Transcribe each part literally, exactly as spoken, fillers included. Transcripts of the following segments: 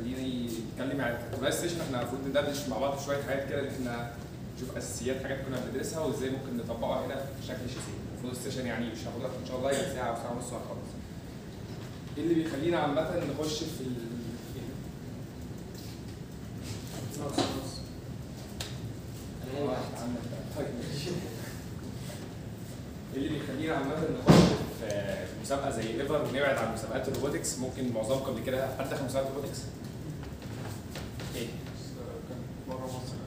خليني نتكلم يعني في ستيشن احنا المفروض ندردش مع بعض في شويه حاجات كده ان احنا نشوف اساسيات حاجات كنا بندرسها وازاي ممكن نطبقها هنا في شكل شاسيه. المفروض السيشن يعني مش هاخد ان شاء الله يعني ساعه او ساعه ونص وهنخلص. ايه اللي بيخلينا عامه نخش في ال نص نص اللي بيخلينا عامه نخش في مسابقه زي ايفر ونبعد عن مسابقات الروبوتكس. ممكن معظمكم قبل كده حد دخل مسابقات الروبوتكس؟ ايه؟ كان بره مصر.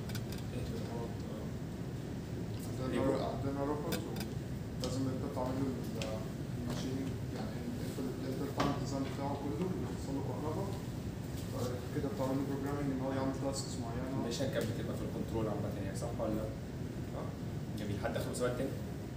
عندنا عندنا روبوت ولازم انت تعمل له الماشين يعني انت الفاينل ديزاين بتاعه كله وتوصل له كهرباء كده بتعمل له بروجرامنج ان هو يعمل تاسكس معينه. الميشن كانت بتبقى في الكنترول عامه يعني صح ولا لا؟ اه جميل. حد دخل مسابقات تاني؟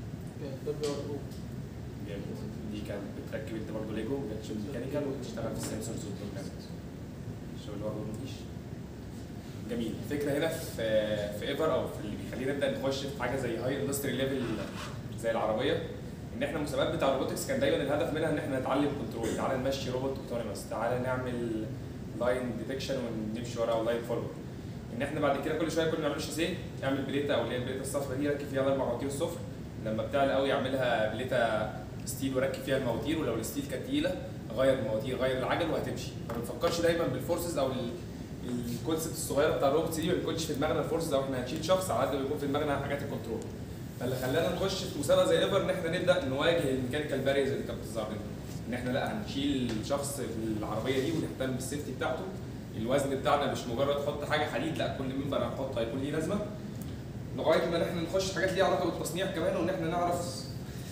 جميل. دي كانت بتركب انت برضه ليجو بتشوف ميكانيكال وتشتغل في السنسورز والبروجرامز. الشغل برضه مفيش. جميل. الفكره هنا في في ايفر او في اللي بيخلينا نبدا نخش في حاجه زي هاي اندستري ليفل زي العربيه ان احنا المسابقات بتاع الروبوتكس كان دايما الهدف منها ان احنا نتعلم كنترول. تعالى نمشي روبوت اوتونيموس، تعالى نعمل لاين ديتكشن ونمشي وراه لاين فولو. ان احنا بعد كده كل شويه كنا نعمل شاسيه نعمل بليته او اللي هي البليته الصفراء دي ركب فيها اربع مواتير الصفر. لما بتعلى قوي يعملها بليته ستيل وركب فيها المواتير، ولو الستيل كانت تقيله غير المواتير غير العجل وهتمشي. ما بنفكرش دايما بالفورسز او الكونسبت الصغيره بتاع الروبوتس دي ما بيكونش في دماغنا الفورسز او احنا هنشيل شخص على قد ما بيكون في دماغنا حاجات الكنترول. فاللي خلانا نخش في مسابقه زي ايفر ان احنا نبدا نواجه الميكانيكال باريرز اللي كانت بتظهر لنا. ان احنا لا هنشيل شخص في العربيه دي ونهتم بالسيفتي بتاعته. الوزن بتاعنا مش مجرد تحط حاجه حديد، لا كل منبر هنحطه هيكون ليه لازمه. لغايه ما احنا نخش حاجات ليها علاقه بالتصنيع كمان وان احنا نعرف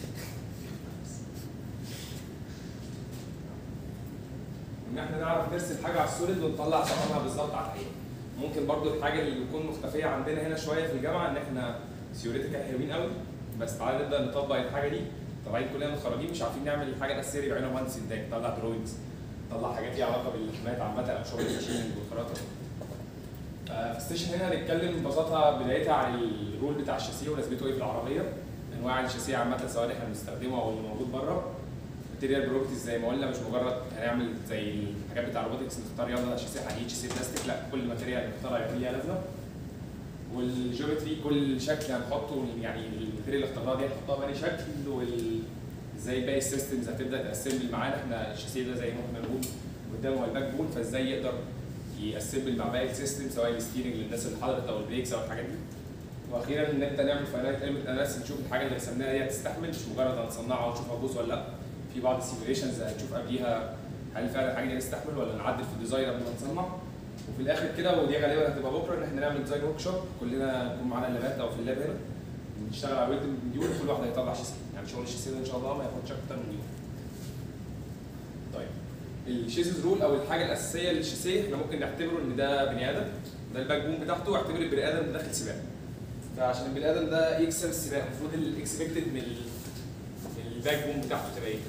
ان احنا نعرف نرسم حاجه على السوليد ونطلع ثمنها بالظبط على الحقيقه. ممكن برضو الحاجه اللي تكون مختفيه عندنا هنا شويه في الجامعه ان احنا ثيوريتيكال حلوين قوي بس تعالى نبدا نطبق الحاجه دي. طالعين كلنا متخرجين مش عارفين نعمل الحاجه الاساسيه اللي بيعملها مهندس انتاج، نطلع دروينجز، نطلع حاجات ليها علاقه بالحمايات عامه او شغل الماشيننج والخراطه. في السيشن هنا هنتكلم ببساطه بدايتها عن الرول بتاع الشاسيه ولازمته ايه في العربيه، انواع الشاسيه عامه سواء احنا بنستخدمه او اللي موجود بره. ماتيريال بروبرتيز زي ما قلنا مش مجرد هنعمل زي الحاجات بتاع الروبوتكس نختار يلا شاسيه حديد شاسيه بلاستيك، لا كل ماتيريال نختارها يكون ليها لازمه. والجيومتري كل شكل هنحطه يعني الماتيريال اللي اخترناها دي هنحطها بأي شكل وازاي باقي السيستمز هتبدا تاسمبل معانا. احنا الشاسيه ده زي ما احنا بنقول قدامه الباك بون فازاي يقدر ياسمبل مع باقي السيستم سواء الستيرنج للناس اللي حضرت او البريكس او الحاجات دي. واخيرا ان انت نعمل فاينايت ايلمنت اناليسيس نشوف الحاجه اللي رسمناها دي هتستحمل مش مجرد هنصنعها ونشوف هتبوظ ولا لا. في بعض السيميوليشنز هنشوف قبليها هل فعلا الحاجه دي هتستحمل ولا نعدل في الديزاين قبل ما نصنع. وفي الاخر كده ودي غالبا هتبقى بكره ان احنا نعمل ديزاين ورك شوب كلنا نكون معانا اللابات او في اللاب هنا نشتغل على ويلد مديول كل واحد هيطلع شاسيه. يعني شغل الشاسيه ده ان شاء الله ما ياخدش اكتر من يوم. طيب الشيسز رول او الحاجه الاساسيه للشاسيه احنا ممكن نعتبره ان ده بني ادم، ده الباك بون بتاعته، واعتبر البني ادم داخل سباق. فعشان البني ادم ده يكسب السباق المفروض الاكسبكتد من الباك بون بتاعته تبقى ايه؟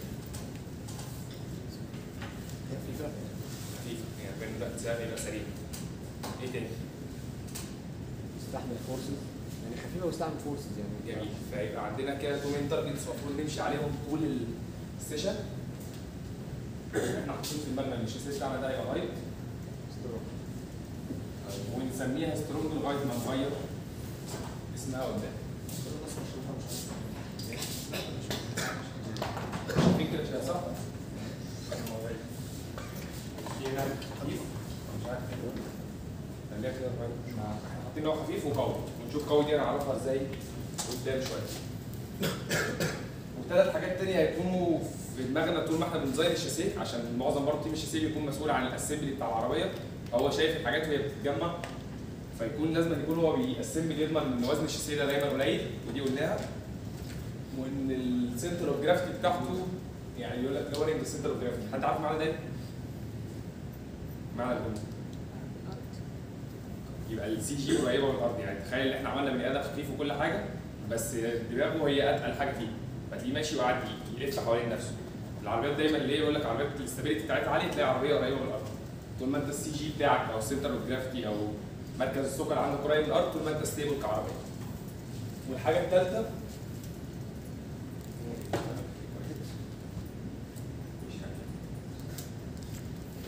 خفيفه خفيفه يعني البني ده سهل يبقى سريع. ايه تاني؟ يستحمل فورسز يعني خفيفه ويستحمل فورسز يعني جميل. فيبقى عندنا كده تو مين تارجتس المفروض نمشي عليهم طول السيشن. احنا حاطين في دماغنا ان الشاسيه بتاعنا ده هيبقى لايت ونسميها سترونج لغايه ما نغير اسمها قدام. فكره شيء صح؟ في هنا خفيف مش عارف خليها كده حاطين له خفيف وقوي ونشوف قوي دي هنعرفها ازاي قدام شويه. وثلاث حاجات تانية هيكونوا في دماغنا طول ما احنا بنديزاين الشاسيه عشان معظم برضه تيم الشاسيه بيكون مسؤول عن الاسمبلي بتاع العربيه فهو شايف الحاجات وهي بتتجمع فيكون لازم يكون هو بيأسمبل يضمن ان وزن الشاسيه ده دايما قليل ودي قلناها. وان السنتر اوف جرافيتي بتاعته يعني يقول لك لورنج السنتر اوف جرافيتي. حد عارف معنى ده ايه؟ معنى الجمله يبقى السي جي قريبه من الارض. يعني تخيل ان احنا عملنا بني ادم خفيف وكل حاجه بس دماغه هي اتقل حاجه فيه فتلاقيه ماشي وقاعد يلف حوالين نفسه. العربيات دايما ليه يقول لك عربيات الاستابيليتي بتاعتها عاليه تلاقي عربيه قريبه من الارض. طول ما انت السي جي بتاعك او السنتر اوف جرافيتي او مركز الثقل عندك قريب من الارض طول ما انت ستيبل كعربيه. والحاجه الثالثه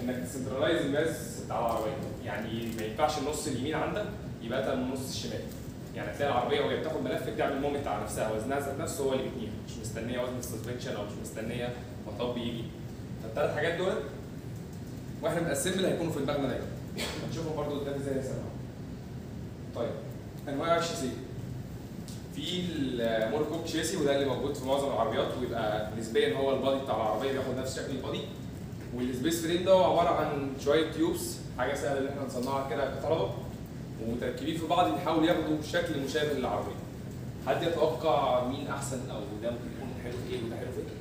انك تسنترلايز الماس بتاع العربيه، يعني ما ينفعش النص اليمين عندك يبقى اتقل من النص الشمال. يعني هتلاقي العربيه وهي بتاخد ملف بتعمل مومنت على نفسها، وزنها ذات نفسه هو اللي بيتنيها، مش مستنيه وزن السسبنشن او مش مستنيه مطب يجي. فالثلاث حاجات دول واحنا بنقسم هيكونوا في دماغنا دايما. هنشوفهم برضه قدام ازاي نسمعهم. طيب انواع الشاسيه. في المونوكوك شاسي وده اللي موجود في معظم العربيات، ويبقى نسبيا هو البادي بتاع العربيه بياخد نفس شكل البادي. والسبيس فريم ده عباره عن شويه تيوبس، حاجه سهله ان احنا نصنعها كده كطلبه، ومتركبين في بعض بيحاولوا ياخدوا شكل مشابه للعربيه. حد يتوقع مين احسن او ده ممكن يكون حلو في ايه وده حلو في ايه؟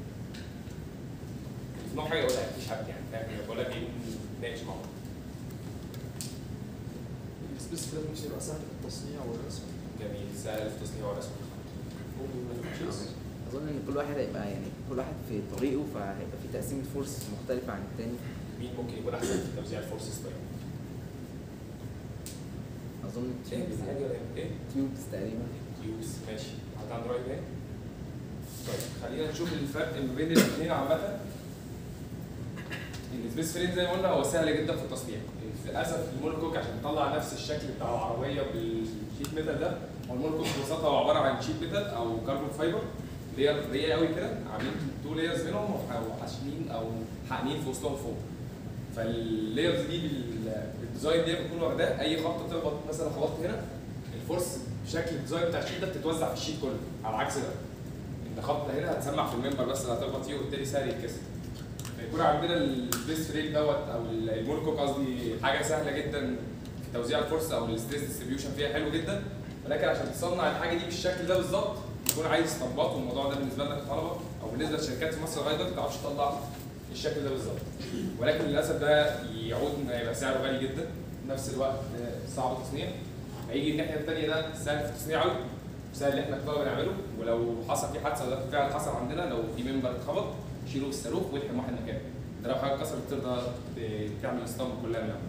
في نوع حاجه يقولها مفيش حد يعني فاهم، بقول لك ايه نتناقش مع بعض. السبيس فريم مش هيبقى سهل في التصنيع والرسم. جميل، سهل في التصنيع والرسم. اظن ان كل واحد هيبقى يعني كل واحد في طريقه، فهيبقى في تقسيمه فورس مختلفه عن الثاني. مين ممكن يكون احسن في توزيع الفورسز طيب؟ اظن ايه ايه؟ تيوبس تقريبا. تيوبس ماشي. حد عنده راي تاني؟ طيب خلينا نشوف الفرق ما بين الاثنين عامة. السبيس فريم زي ما قلنا هو سهل جدا في التصنيع. للاسف المونوكوك عشان تطلع نفس الشكل بتاع العربيه بالشيت ميتال ده، هو المونوكوك ببساطه هو عباره عن شيت ميتال او كاربون فايبر لير ضيقه قوي كده، عاملين تو لايرز بينهم وحاشنين او حاقنين في وسطهم فوق. فاللايرز دي بالديزاين دي بتكون واخداه اي خبطه تخبط مثلا خبطت هنا، الفورس بشكل الديزاين بتاع الشيت ده بتتوزع في الشيت كله، على عكس ده. انت خبطه هنا هتسمع في الممبر بس اللي هتخبط فيه وبالتالي سهل يتكسر. فيكون عندنا السبيس فريم دوت او المونوكوك قصدي حاجه سهله جدا في توزيع الفورس او الستريس ديستريبيوشن فيها حلو جدا، ولكن عشان تصنع الحاجه دي بالشكل ده بالظبط يكون عايز اسطمبات، والموضوع ده بالنسبه لنا كطلبه او بالنسبه للشركات في مصر لغايه دلوقتي ما تعرفش تطلع الشكل ده بالظبط. ولكن للاسف ده يعود ان هيبقى سعره غالي جدا، في نفس الوقت صعب التصنيع. هيجي الناحيه الثانيه ده سهل في التصنيع قوي، سهل ان احنا كطلبه نعمله، ولو حصل في حادثه وده بالفعل حصل عندنا، لو في ممبر اتخبط شيلوا الصاروخ والحم واحد مكانه. ده لو حاجه اتكسرت تقدر تعمل الاسطمبه كلها منها.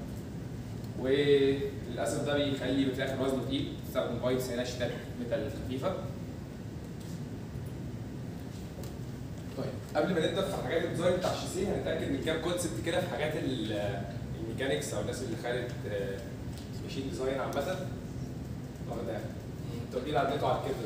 وللاسف ده بيخلي في الاخر وزنه تقيل، تستخدم بايبس هنا شتات ميتال خفيفه. طيب قبل ما نبدا في حاجات الديزاين بتاع الشاسيه هنتاكد من كام كونسبت كده في حاجات الميكانكس او الناس اللي خدت ماشين ديزاين عامه. واخده التوكيل عديته على كده.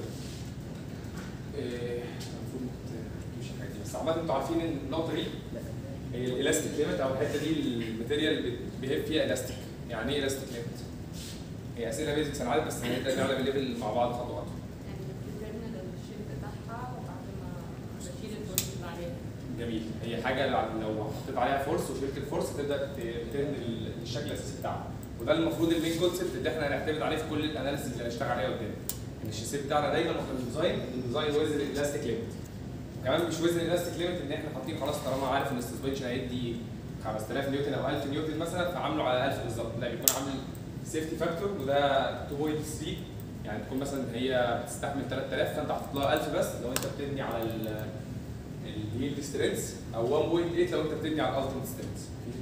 المفروض ما تجيبش الحاجات دي، بس عامه انتوا عارفين ان النقطه دي هي الالاستيك ليميت او الحته دي الماتيريال اللي بيهب فيها الاستيك. يعني ايه الاستيك ليميت؟ هي اسئله بيزكس انا عارف، بس هنبدا نعلم الليفل مع بعض خطوه خطوه. يعني بتدرنا الشيب بتاعها وبعد ما بشيل الفورس اللي عليها. جميل، هي حاجه لو حطيت عليها فورس وشلت الفورس تبدا ترن الشكل الاساسي بتاعها، وده المفروض المين كونسبت اللي احنا هنعتمد عليه في كل الاناليسيز اللي هنشتغل عليها قدام. ان الشاسيه بتاعنا دايما واحنا بنديزاين الديزاين وزن الالاستيك ليميت. كمان مش وزن الالاستيك ليميت ان احنا حاطين خلاص طالما عارف ان السسبنشن هيدي خمسة آلاف نيوتن او ألف نيوتن مثلا فعامله على ألف بالظبط، لا بيكون عامل سيفتي فاكتور وده اتنين فاصلة تلاتة، يعني تكون مثلا هي بتستحمل تلات آلاف فانت حاطط لها ألف بس لو انت بتبني على اليلد سترينث، او واحد فاصلة تمانية لو انت بتبني على الالتيميت سترينث.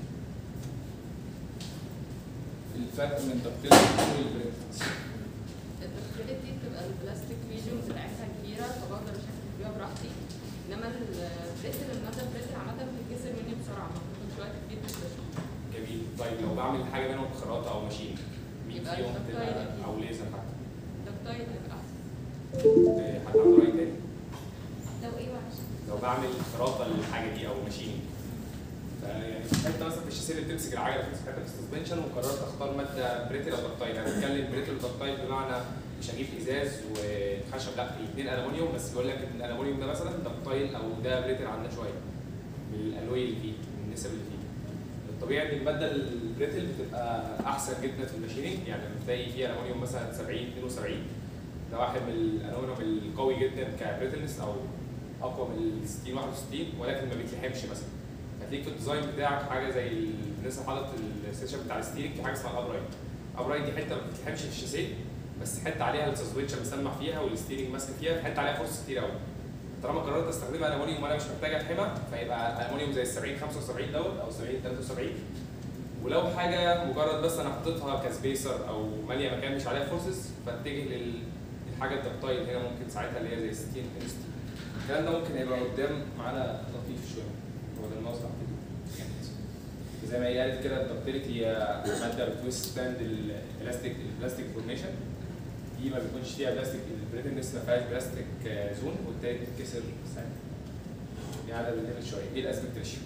الفرق من دكتيلتي والبريكتنس. الدكتيلتي بتبقى البلاستيك ريجن بتاعتها كبيره فبقدر اشكل فيها براحتي، انما البريتل الماده البريتل عامه بتتكسر مني بسرعه ما بتاخدش وقت كتير في التشغيل. جميل، طيب لو بعمل حاجه منهم بخراطه او ماشين مين يبقى فيهم الدكتايل تبقى أكيد. او ليزر حتى؟ الدكتايل هيبقى احسن. إيه، حد عنده راي تاني؟ لو ايه معلش؟ لو بعمل خراطه للحاجه دي او ماشين، فيعني حته مثلا في الشاسيه اللي بتمسك العجله في حته في السسبنشن وقررت اختار ماده بريتل او دكتايل، انا بتكلم بريتل ودكتايل بمعنى مش هجيب ازاز وخشب، لا الاثنين الومنيوم، بس بيقول لك ان الالومنيوم ده مثلا دكتايل او ده بريتل عنده شويه من الالوي اللي فيه من النسب اللي فيه. الطبيعي ان الماده البريتل بتبقى احسن جدا في الماشيننج، يعني بتلاقي فيه الومنيوم مثلا سبعين اتنين وسبعين، ده واحد من الالومنيوم القوي جدا كبريتلنس او اقوى من ال ستين واحد وستين، ولكن ما بيتلحمش مثلا. هتلاقيك في الديزاين بتاعك حاجه زي الناس اللي حاطط السيشن بتاع الستيرنج في حاجه اسمها الابرايت. الابرايت دي حته ما بتتلحمش في الشاسيه، بس حته عليها السسبنشن مسمع فيها والستيرنج ماسك فيها، حته عليها فرص كتير قوي. طالما قررت استخدمها الومنيوم وانا مش محتاج الحمها فيبقى الومنيوم زي ال سبعين خمسة وسبعين دوت او سبعين تلاتة وسبعين. ولو حاجه مجرد بس انا حطيتها كسبيسر او ماليه مكان مش عليها فورسز فاتجه للحاجه الدكتايل هنا ممكن ساعتها اللي هي زي ستين ان ستين. الكلام ده ممكن هيبقى قدام معانا لطيف شويه، هو ده الموضوع زي ما هي قالت كده الدكتيليتي هي ماده بتويست ستاند البلاستيك البلاستيك فورميشن، دي ما بيكونش فيها بلاستيك، البريتنس ما فيهاش بلاستيك زون وبالتالي بتتكسر سهل. دي على الليفل شويه. ايه الاسبكت ريشيو؟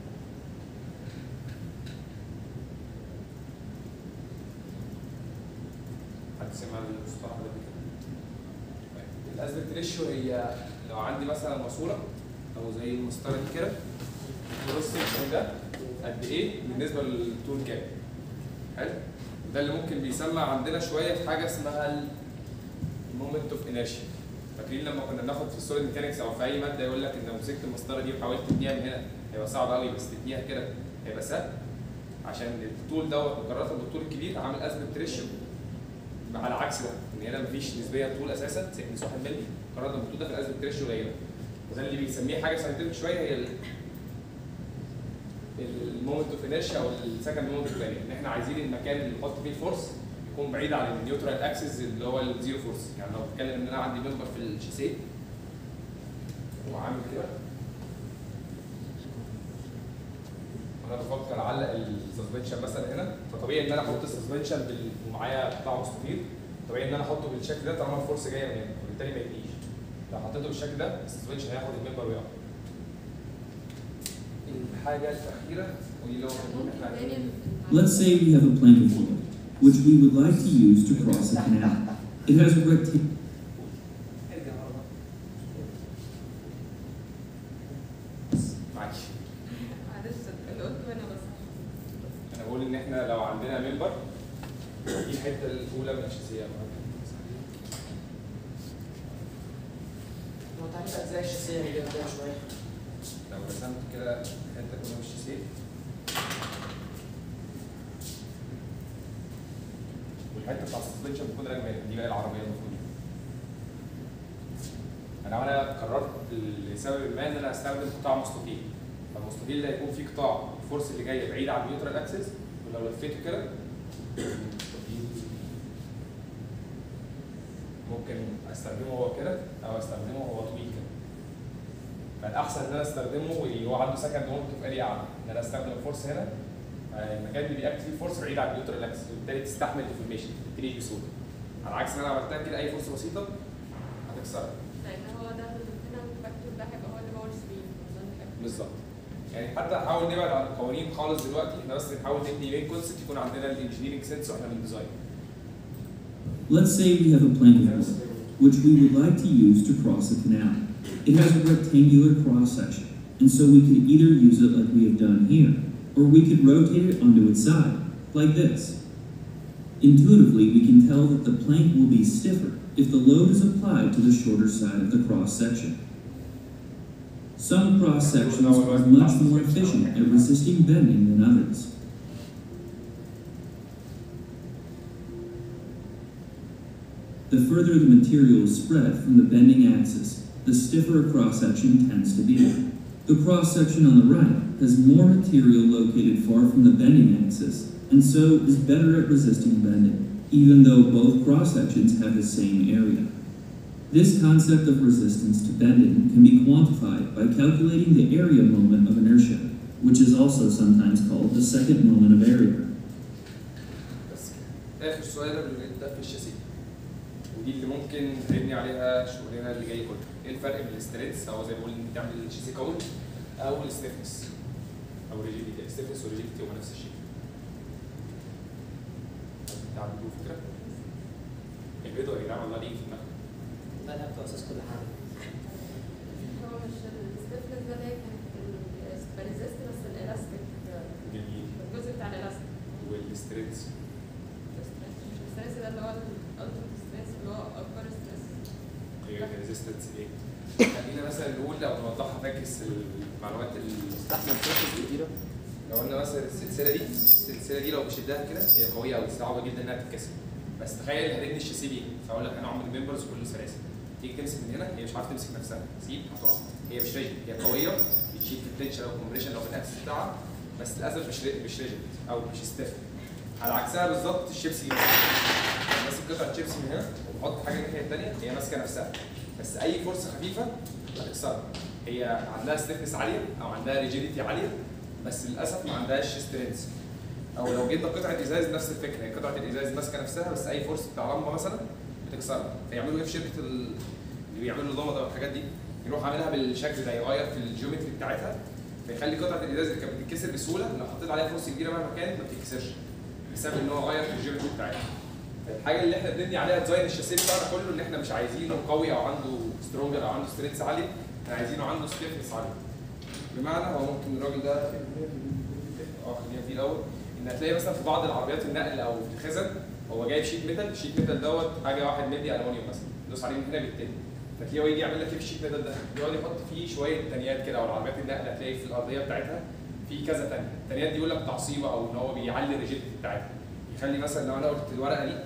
حد سمع المصطلح ده قبل كده؟ طيب الاسبكت ريشيو هي لو عندي مثلا ماسوره او زي المسطره دي كده، الكروس سكشن ده قد ايه بالنسبه للطول كام؟ حلو؟ ده اللي ممكن بيسمع عندنا شويه في حاجه اسمها المومنت اوف انرشيا. فاكرين لما كنا بناخد في السوليد ميكانكس او في اي ماده يقول لك ان لو مسكت المسطره دي وحاولت تبنيها من هنا هيبقى صعب قوي، بس تبنيها كده هيبقى سهل، عشان الطول دوت مقارنه بالطول الكبير عامل اسبكت ريشيو على عكس ده، ان هنا مفيش نسبيه طول اساسا سكنس واحد مللي مقارنه بالطول ده، في الاسبكت ريشيو قليله. وده اللي بيسميه حاجه ساينتفك شويه هي المومنت اوف انرشيا او السكند مومنت ثاني، ان احنا عايزين المكان اللي نحط فيه الفورس يكون بعيد عن النيوترال اكسس اللي هو الزيرو فورس. يعني لو بتكلم ان انا عندي ممبر في الشاسيه وعامل كده وانا بفكر اعلق السسبنشن مثلا هنا، فطبيعي ان انا احط السسبنشن ومعايا قطاع مستطيل، طبيعي ان انا احطه بالشكل ده طالما الفورس جايه من هنا وبالتالي ما يبنيش. لو حطيته بالشكل ده السسبنشن هياخد الممبر ويقع. الحاجه الاخيره ودي اللي هو احنا عايزين. Let's say we have a plank of wood, which we would like to use to cross a canal. It has a rectangle. معلش معلش اللي قلته هنا بس. انا بقول ان احنا لو عندنا ممبر دي الحته الاولى من الشاسيه، هو تعرف اجزاء الشاسيه اللي قدام شويه. لو رسمت كده حته كلها من الشاسيه والحته بتاع السسبنشن بتكون راكبه دي بقى العربيه المفروض. انا انا قررت لسبب ما ان انا استخدم قطاع مستطيل، فالمستطيل ده هيكون فيه قطاع الفورس اللي جايه بعيد عن النيوترال اكسس، ولو لفيته كده ممكن استخدمه هو كده او استخدمه هو طويل كده. فالاحسن ان انا استخدمه واللي هو عنده سكند مومنت اوف اريا اعلى، ان انا استخدم الفورس هنا المكان اللي بيأكت فيه الفورس بعيد عن النيوترال اكسس وبالتالي تستحمل ديفورميشن تبتدي بسهوله. على عكس ما انا عملتها كده اي فرصه بسيطه هتكسرها. لان هو ده هنا الفاكتور ده هيبقى هو اللي باور سبين بالظبط. يعني حتى نحاول نبعد عن القوانين خالص دلوقتي، احنا بس نحاول نبني مين كونسبت يكون عندنا الانجينيرنج سنس واحنا بنديزاين. Let's say we have a plank of wood, which we would like to use to cross a canal. It has a rectangular cross-section, and so we could either use it like we have done here, or we could rotate it onto its side, like this. Intuitively, we can tell that the plank will be stiffer if the load is applied to the shorter side of the cross-section. Some cross-sections are much more efficient at resisting bending than others. The further the material is spread from the bending axis, the stiffer a cross-section tends to be. The cross-section on the right has more material located far from the bending axis, and so is better at resisting bending, even though both cross-sections have the same area. This concept of resistance to bending can be quantified by calculating the area moment of inertia, which is also sometimes called the second moment of area. بس كده. آخر سؤال ده في الشاسيه. ودي اللي ممكن نبني عليها شغلنا اللي جاي كله. ايه الفرق بين الستريتس او زي ما بقول تعمل الشاسيه قوي او الستيفنس او الريجيديتي؟ الستيفنس والريجيديتي هما نفس الشيء. تعملوا فكره؟ البيضه يا جماعه والله ليه في دماغكم؟ ده اللي هو اساس كل حاجه. هو مش الستيفنس ده اللي كانت بريزست بس الالاستيك. جميل. الجزء بتاع الالاستيك. والستريتس؟ الستريس ده اللي هو الالتيميت ستريس اللي هو اكبر ستريس. ايه الريزيستنس ايه؟ خلينا مثلا نقول او نوضحها فاكس المعلومات اللي استحمل فورسز كتيره. لو قلنا مثلا السلسله دي السلسله دي لو بشدها كده هي قويه قوي صعبه جدا انها تتكسر، بس تخيل هتبني الشاسيه بيها، فاقول لك انا اعمل الممبرز كله سلاسل، تيجي تمسك من هنا هي مش عارفه تمسك نفسها، سيب هتقع، هي مش ريجن، هي قويه بتشيل في التنشن او الكومبريشن او في الاكسس بتاعها، بس للاسف مش مش ريجن او مش ستيف. على عكسها بالظبط الشيبسي دي ماسك قطعه شيبسي من هنا وبحط حاجه الناحيه الثانيه هي ماسكه نفسها، بس اي فرصه خفيفه هتكسرها، هي عندها ستيفنس عاليه او عندها ريجيديتي عاليه بس للاسف ما عندهاش سترينث. او لو جبنا قطعه ازاز نفس الفكره، هي قطعه الازاز ماسكه نفسها بس اي فورس بتاع لمبه مثلا بتكسرها. فيعملوا ايه في شركه ال... اللي بيعملوا اللمبه والحاجات دي؟ يروح عاملها بالشكل ده، يغير في الجيومتري بتاعتها فيخلي قطعه الازاز اللي كانت بتتكسر بسهوله لو حطيت عليها فورس كبيره مهما كانت ما بتتكسرش، بسبب ان هو غير في الجيومتري بتاعتها. الحاجه اللي احنا بنبني عليها ديزاين الشاسيه بتاعنا كله ان احنا مش عايزينه قوي او عنده سترونجر او عنده سترينث عالي، احنا عايزينه عنده ستيفنس عالي. بمعنى هو ممكن الراجل ده اه خلينا فيه الاول، ان هتلاقي مثلا في بعض العربيات النقل او في الخزن هو جايب شيت ميتال، الشيت ميتال دوت حاجه واحد مللي الومنيوم مثلا، دوس عليه من هنا بالتاني، فتلاقيه هو يجي يعمل لك ايه في الشيت ميتال ده؟ يقعد يحط فيه شويه تانيات كده، او العربيات النقل هتلاقي في الارضيه بتاعتها في كذا تانيه، التانيات دي يقول لك تعصيبه او ان هو بيعلي الريجيديتي بتاعتها، يخلي مثلا لو انا قلت الورقه دي،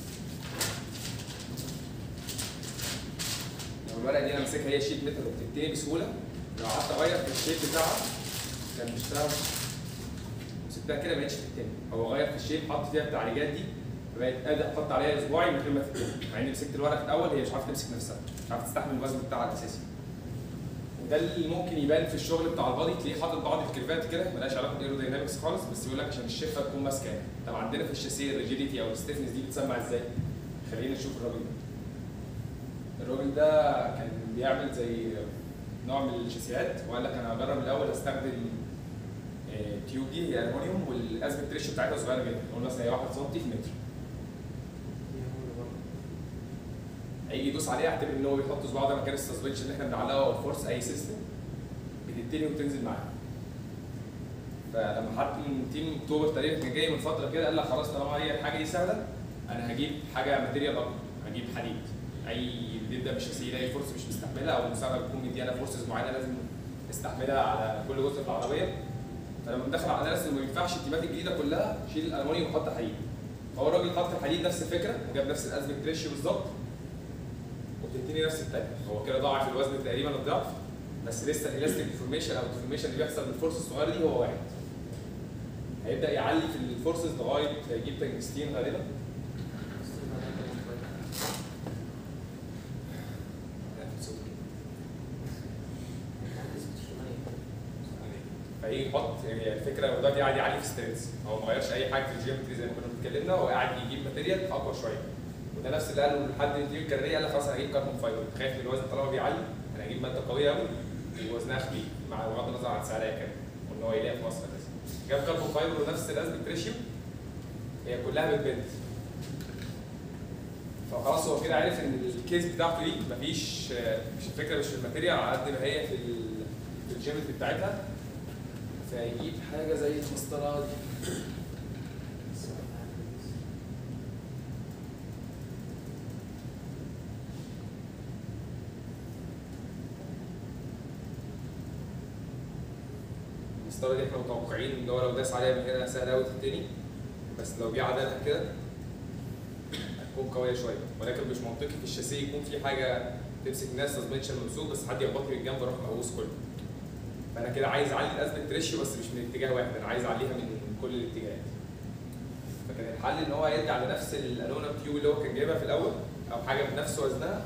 لو الورقه دي انا ماسكها هي شيت ميتال وبتتني بسهوله، لو قعدت اغير في الشيب بتاعها كان بيشتغل سبتها كده ما بقتش تتني، هو غير في الشيب حط فيها التعريجات دي فبقت قادر احط عليها اسبوعي من غير ما تتني، مع اني مسكت الورقه في الاول هي مش عارفه تمسك نفسها، مش عارفه تستحمل الوزن بتاعها الاساسي. وده اللي ممكن يبان في الشغل بتاع البادي، تلاقيه حاطط بعض الكيرفات كده مالهاش علاقه بالايروداينامكس خالص، بس يقول لك عشان الشفه تكون ماسكه. طب عندنا في الشاسيه الريجيديتي او الستيفنس دي بتسمع ازاي؟ خلينا نشوف الراجل ده. الراجل ده كان بيعمل زي نوع من الشاسيات وقال لك انا هجرب الاول استخدم تيوب دي هي الومنيوم والاسبكت ريشيو بتاعتها صغيره جدا، نقول مثلا هي واحد سم في متر. هيجي يدوس عليها اعتبر ان هو بيحط صباعه ده مكان السسبنشن اللي احنا بنعلقه او الفورس اي سيستم بتبتدي وتنزل معاها. فلما حد من تيم اكتوبر تقريبا كان جاي من فتره كده قال لك خلاص طالما هي الحاجه دي سهله انا هجيب حاجه ماتيريال اكتر، هجيب حديد. اي جديد ده مش هسيب اي فورس مش مستحملها او المساعده بتكون مديانا فورسز معينه لازم نستحملها على كل جزء في العربيه. فلما ندخل على الاناليسيس ما ينفعش التيمات الجديده كلها شيل الالومنيوم وحط حديد. فهو الراجل حط الحديد نفس الفكره وجاب نفس الاسبكت ريشيو بالظبط وبتديني نفس التاني، هو كده ضاعف الوزن تقريبا الضعف بس لسه الالاستيك ديفورميشن او الديفورميشن اللي بيحصل من الفورس الصغيره دي هو واحد. هيبدا يعلي في الفورسز لغايه يجيب تنجستين غالبا. فايه يحط يعني الفكره هو دلوقتي قاعد يعلي في سترينث، هو ما غيرش اي حاجه في الجيومتري زي ما كنا اتكلمنا، هو قاعد يجيب ماتيريال اقوى شويه. وده نفس اللي قاله لحد من التيم الكاريريه، قال لك خلاص انا هجيب كاربون فايبر، خايف من الوزن طالما بيعلي انا هجيب ماده قويه قوي ووزنها خفيف مع بغض النظر عن سعرها كام وان هو يلاقيها في مصر اساسا. جاب كاربون فايبر ونفس الاسبكت ريشيو هي كلها بتبنت. فخلاص هو كده عارف ان الكيس بتاعته دي مفيش مش الفكره مش في الماتيريال على قد ما هي في في الجيومتري بتاعتها. فيجيب حاجه زي المسطره دي المسطره دي احنا متوقعين ان هو لو داس عليها من هنا سهل قوي تتني، بس لو جه عدلها كده هتكون قويه شويه، ولكن مش منطقي في الشاسيه يكون في حاجه تمسك الناس سسبنشن ممسوك بس حد يخبطني من الجنب اروح مقوس كله. فانا كده عايز اعلي الاسبكت ريشيو بس مش من اتجاه واحد، انا عايز اعليها من كل الاتجاهات. فكان الحل ان هو يرجع لنفس الالومنيوم تيوب اللي هو كان جايبها في الاول او حاجه بنفس وزنها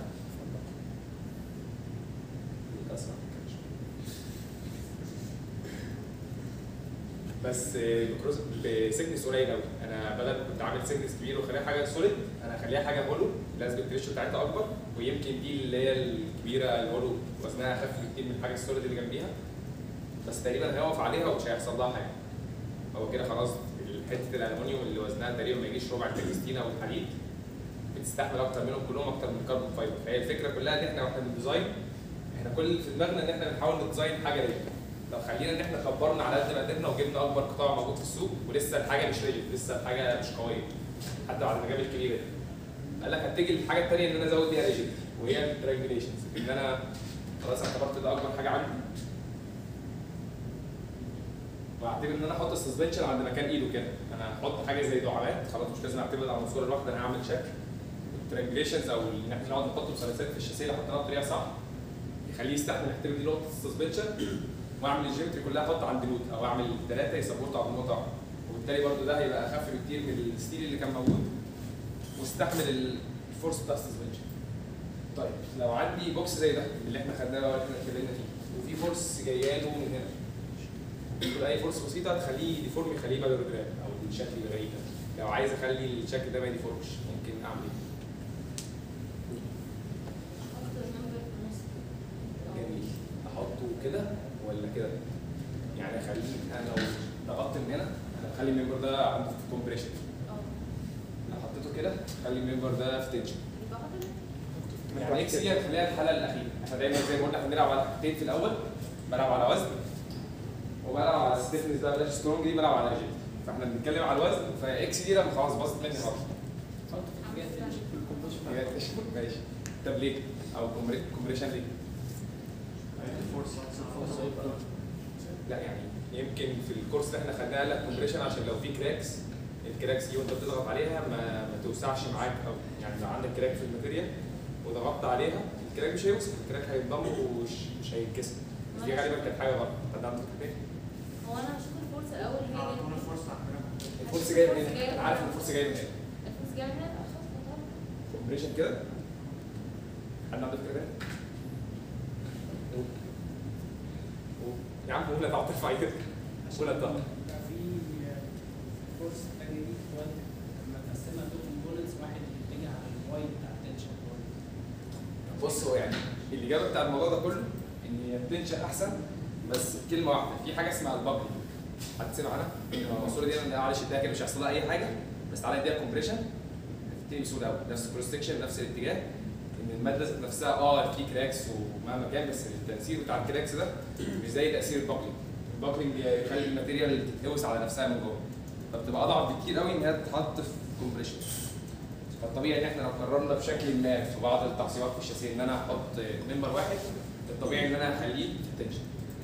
بس بسكنس قليل قوي. انا بدل ما كنت عامل سكنس كبير واخليها حاجه سوليد انا هخليها حاجه هولو الاسبكت ريشيو بتاعتها اكبر، ويمكن دي اللي هي الكبيره الهولو وزنها اخف بكتير من الحاجه السوليد اللي جنبيها، بس تقريبا هيقف عليها ومش هيحصل لها حاجه. هو كده خلاص حته الالومنيوم اللي وزنها تقريبا ما يجيش ربع التنجستين او الحديد بتستحمل اكتر منهم كلهم اكتر من الكربون فايبر. فهي الفكره كلها ان احنا واحنا بنديزاين احنا كل اللي في دماغنا ان احنا بنحاول نديزاين حاجه ريجل. لو خلينا ان احنا كبرنا على قد ما قدرنا وجبنا اكبر قطاع موجود في السوق ولسه الحاجه مش ريجل، لسه الحاجه مش قويه حتى بعد ما جاب الكبيره دي، قال لك هتيجي الحاجه الثانيه ان انا ازود بيها ريجل وهي الترانجليشنز، ان انا خلاص اعتبرت ده اكبر حاجه عندي واعتبر ان انا احط السسبنشن عند مكان ايده كده، انا هحط حاجه زي دعامات خلاص مش لازم اعتمد على الماسوره الواحده، انا هعمل شكل الترانجليشنز او ان احنا نقعد نحط مثلثات في الشاسيه اللي حطيناها بطريقه صح يخليه يستحمل احتمال دي نقطه السسبنشن، واعمل الجيومتري كلها احط عند نوت او اعمل ثلاثه يسبورتوا على نقطه واحده، وبالتالي برضه ده هيبقى اخف بكتير من الستيل اللي كان موجود واستحمل الفورس بتاع السسبنشن. طيب لو عندي بوكس زي ده اللي احنا خدناه اللي احنا اتكلمنا فيه وفي فورس جايه له من هنا خد اي فورس بسيطه تخليه ديفورم، يخليه بارالوجرام او الشكل الغريب ده. لو عايز اخلي الشكل ده ما يديفورمش ممكن اعمل ايه؟ جميل. احطه كده ولا كده؟ يعني اخليه انا لو ضغطت من هنا انا بخلي الممبر ده عنده كومبريشن. لو حطيته كده خلي الممبر ده في تنشن. يعني اكس دي هنخليها الحاله الاخيره. احنا دايما زي ما قلنا احنا بنلعب على حاجتين في الاول، بلعب على وزن وبلعب على ستيفنس بقى بلاش سترونج دي بلعب على ريجيد. فاحنا بنتكلم على الوزن فاكس دي لما خلاص باظت مني خالص. ماشي. طب ليه؟ او كومبريشن ليه؟ لا يعني يمكن في الكورس اللي احنا خدناه قال لك كومبريشن عشان لو في كراكس الكراكس دي وانت بتضغط عليها ما, ما توسعش معاك، او يعني لو عندك كراك في الماتيريال وضغطت عليها الكراك مش هيوسع، الكراك هينضم ومش مش هيتكسر. بس دي غالبا كانت حاجه غلط. حد عنده فكره؟ هو انا هشوف الفورس الاول هي جايه الفورس جاي من هنا، انا عارف الفورس جاي من هنا. الفورس جايه من هنا خلاص. كومبريشن كده. حد عنده فكره؟ يا عم قول تعطل في عينك. قول تعطل. في فورس تاني دي لما تقسمها تو كومبوننتس واحد بيتجه على الواي بتاع التنشن. بص هو يعني الاجابه بتاع الموضوع ده كله ان التنشن احسن، بس كلمه واحده في حاجه اسمها البابل. حد سمع عنها؟ الصوره دي انا معلش اديها كده مش هيحصل لها اي حاجه، بس تعالى اديها كومبريشن هتبتدي بسهوله قوي. نفس الكروس سكشن نفس الاتجاه، ان الماده ذات نفسها اه في كراكس ومهما كان، بس التاثير بتاع الكراكس ده مش زي تاثير البابلنج. البابلنج يخلي الماتيريال تتهوس على نفسها من جوه، فبتبقى اضعف بكتير قوي ان هي تتحط في كومبريشن. فالطبيعي ان احنا لو قررنا بشكل ما في بعض التعصيبات في الشاسيه ان انا احط ممبر واحد، الطبيعي ان انا اخليه في التنشن.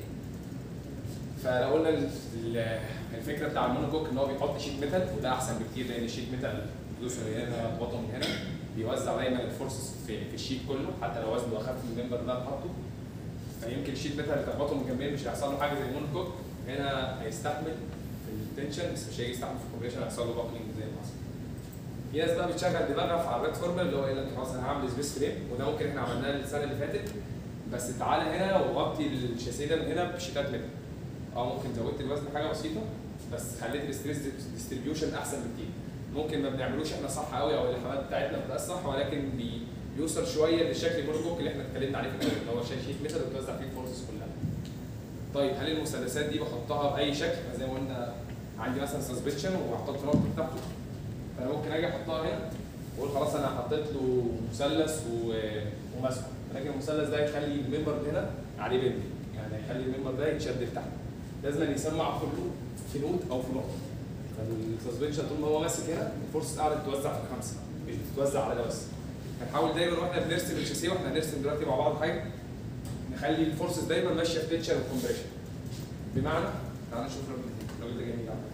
فلو قلنا الفكره بتاع المونوكوك ان هو بيحط شيت ميتال وده احسن بكتير، لان الشيت ميتال فلوسه من هنا بطن من هنا بيوزع دايما الفورسز في, في الشيت كله، حتى لو وزنه اخف من الممبر ده بحطه. فيمكن الشيت ميتال اللي تخبطه من جنبين مش هيحصل له حاجه زي المونوكوك، هنا هيستحمل في التنشن بس مش هيجي يستحمل في الكومبريشن، هيحصل له باكلينج زي ما حصل. في ناس بقى بتشغل دماغها في عربيات فورمال اللي هو يقول لك خلاص انا هعمل سبيس فريم، وده ممكن احنا عملناه السنه اللي فاتت، بس تعالى هنا وغطي الشاسيه ده من هنا بشيتات ميتال. اه ممكن زودت الوزن حاجه بسيطه بس خليت الستريس ديستريبيوشن احسن بكتير. ممكن ما بنعملوش احنا صح قوي او اللحامات بتاعتنا بتبقى صح، ولكن بيوصل شويه للشكل المونوكوك اللي احنا اتكلمنا عليه في الاول اللي هو شيت ميتال وبتوزع فيه الفورسز كلها. طيب هل المثلثات دي بحطها باي شكل؟ زي ما قلنا عندي مثلا سسبنشن وحطيت نقطه تحته، فانا ممكن اجي احطها هنا واقول خلاص انا حطيت له مثلث ومسكه، ولكن المثلث ده يخلي الممبر هنا عليه بند، يعني يخلي الممبر ده يتشد لتحت. لازم يسمع كله في نود او في نقطه. فالسسبنشن طول ما هو ماسك هنا الفورس قاعده تتوزع في الخمسه مش بتتوزع على ده بس. هنحاول دايما واحنا بنرسم الشاسيه واحنا هنرسم دلوقتي مع بعض حاجه نخلي الفورسز دايما ماشيه في تنشن وكومبريشن. بمعنى تعالى نشوف الراجل ده جميل عامل.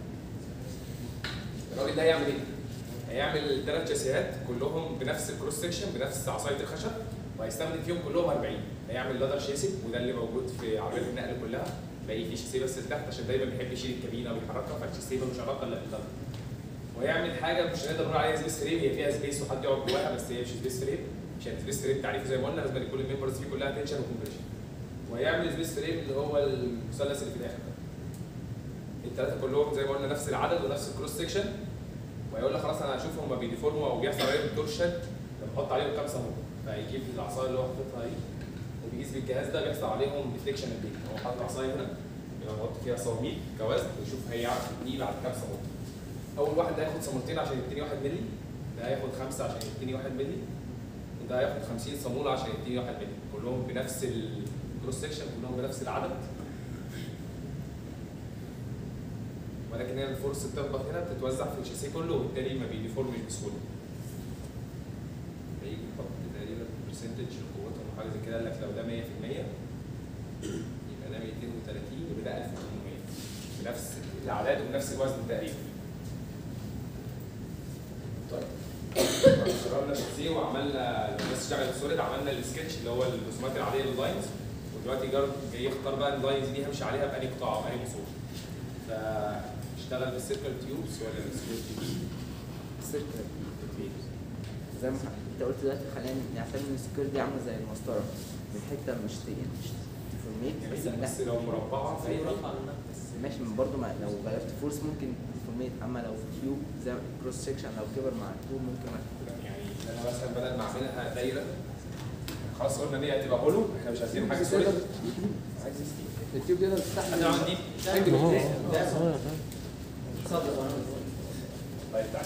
الراجل ده هيعمل ايه؟ هيعمل ثلاث شاسيهات كلهم بنفس الكروس سكشن بنفس عصايه الخشب وهيستخدم فيهم كلهم أربعين. هيعمل لادر شاسي وده اللي موجود في عربيات النقل كلها، باقي في شاسيه بس لتحت عشان دايما بيحب يشيل الكابينه ويحركها، فالشاسيه مش هيحركها الا باللادر. ويعمل حاجه مش هنقدر نقول عليها سبيس فريم، هي فيها سبيس وحد يقعد جواها بس هي مش سبيس فريم، عشان سبيس فريم تعريفه زي ما قلنا لازم يكون الممبرز فيه كلها تنشن وكومبريشن. ويعمل سبيس فريم اللي هو المثلث اللي في الاخر ده. الثلاثه كلهم زي ما قلنا نفس العدد ونفس الكروس سكشن، وهيقول لك خلاص انا هشوف هم بيديفورموا او بيحصل عليهم تورشن لما احط عليهم كام صامولة، فهيجيب العصايه اللي هو حاططها دي وبيقيس بالجهاز ده بيحصل عليهم ديفليكشن قد ايه. هو حاطط عصايه هنا يبقى بحط فيها صواميل كوزن ويشوف هيعرف يبنيه بعد كام صامولة. اول واحد ده هياخد صامولتين عشان يديني واحد مللي، ده هياخد خمسه عشان يديني واحد مللي، وده هياخد خمسين صامولة عشان يديني واحد مللي، كلهم بنفس الكروس سكشن كلهم بنفس العدد. ولكن هنا الفورس بتخبط هنا بتتوزع في الشاسيه كله وبالتالي ما بيديفورمش بسهوله. فيجي يحط تقريبا برسنتج قوتهم وحاجه زي كده، قال لك لو ده مية في المية يبقى ده ميتين وتلاتين يبقى ده ألف وتمنمية بنفس الاعداد وبنفس الوزن تقريبا. طيب قررنا الشاسيه وعملنا لو الناس اشتغلت سوليد عملنا السكتش اللي هو الرسومات العاديه لللاينز، ودلوقتي جاي يختار بقى اللاينز دي همشي عليها بأنهي قطاع او أنهي مصور. فاشتغل بالسيركل تيوبس ولا بالسكوير تيوبس؟ السيركل تيوبس زي ما انت قلت دلوقتي، خلينا نعتبر ان السكوير دي عامله زي المسطره من حته مش مش تفرميت بس بس لو مربعه فهي ماشي برضه مع لو غيرت فورس ممكن ديفورميت، اما لو في كيوب زي كروس سكشن لو كبر مع الطول ممكن ما يعني انا مثلا بدل ما اعملها دايره خلاص قلنا ان هي هتبقى هولو، احنا مش عايزين حاجه سوليد. التيوب دي تستحمل انا عندي انجل ازاي؟ اتفضل. طيب تعالى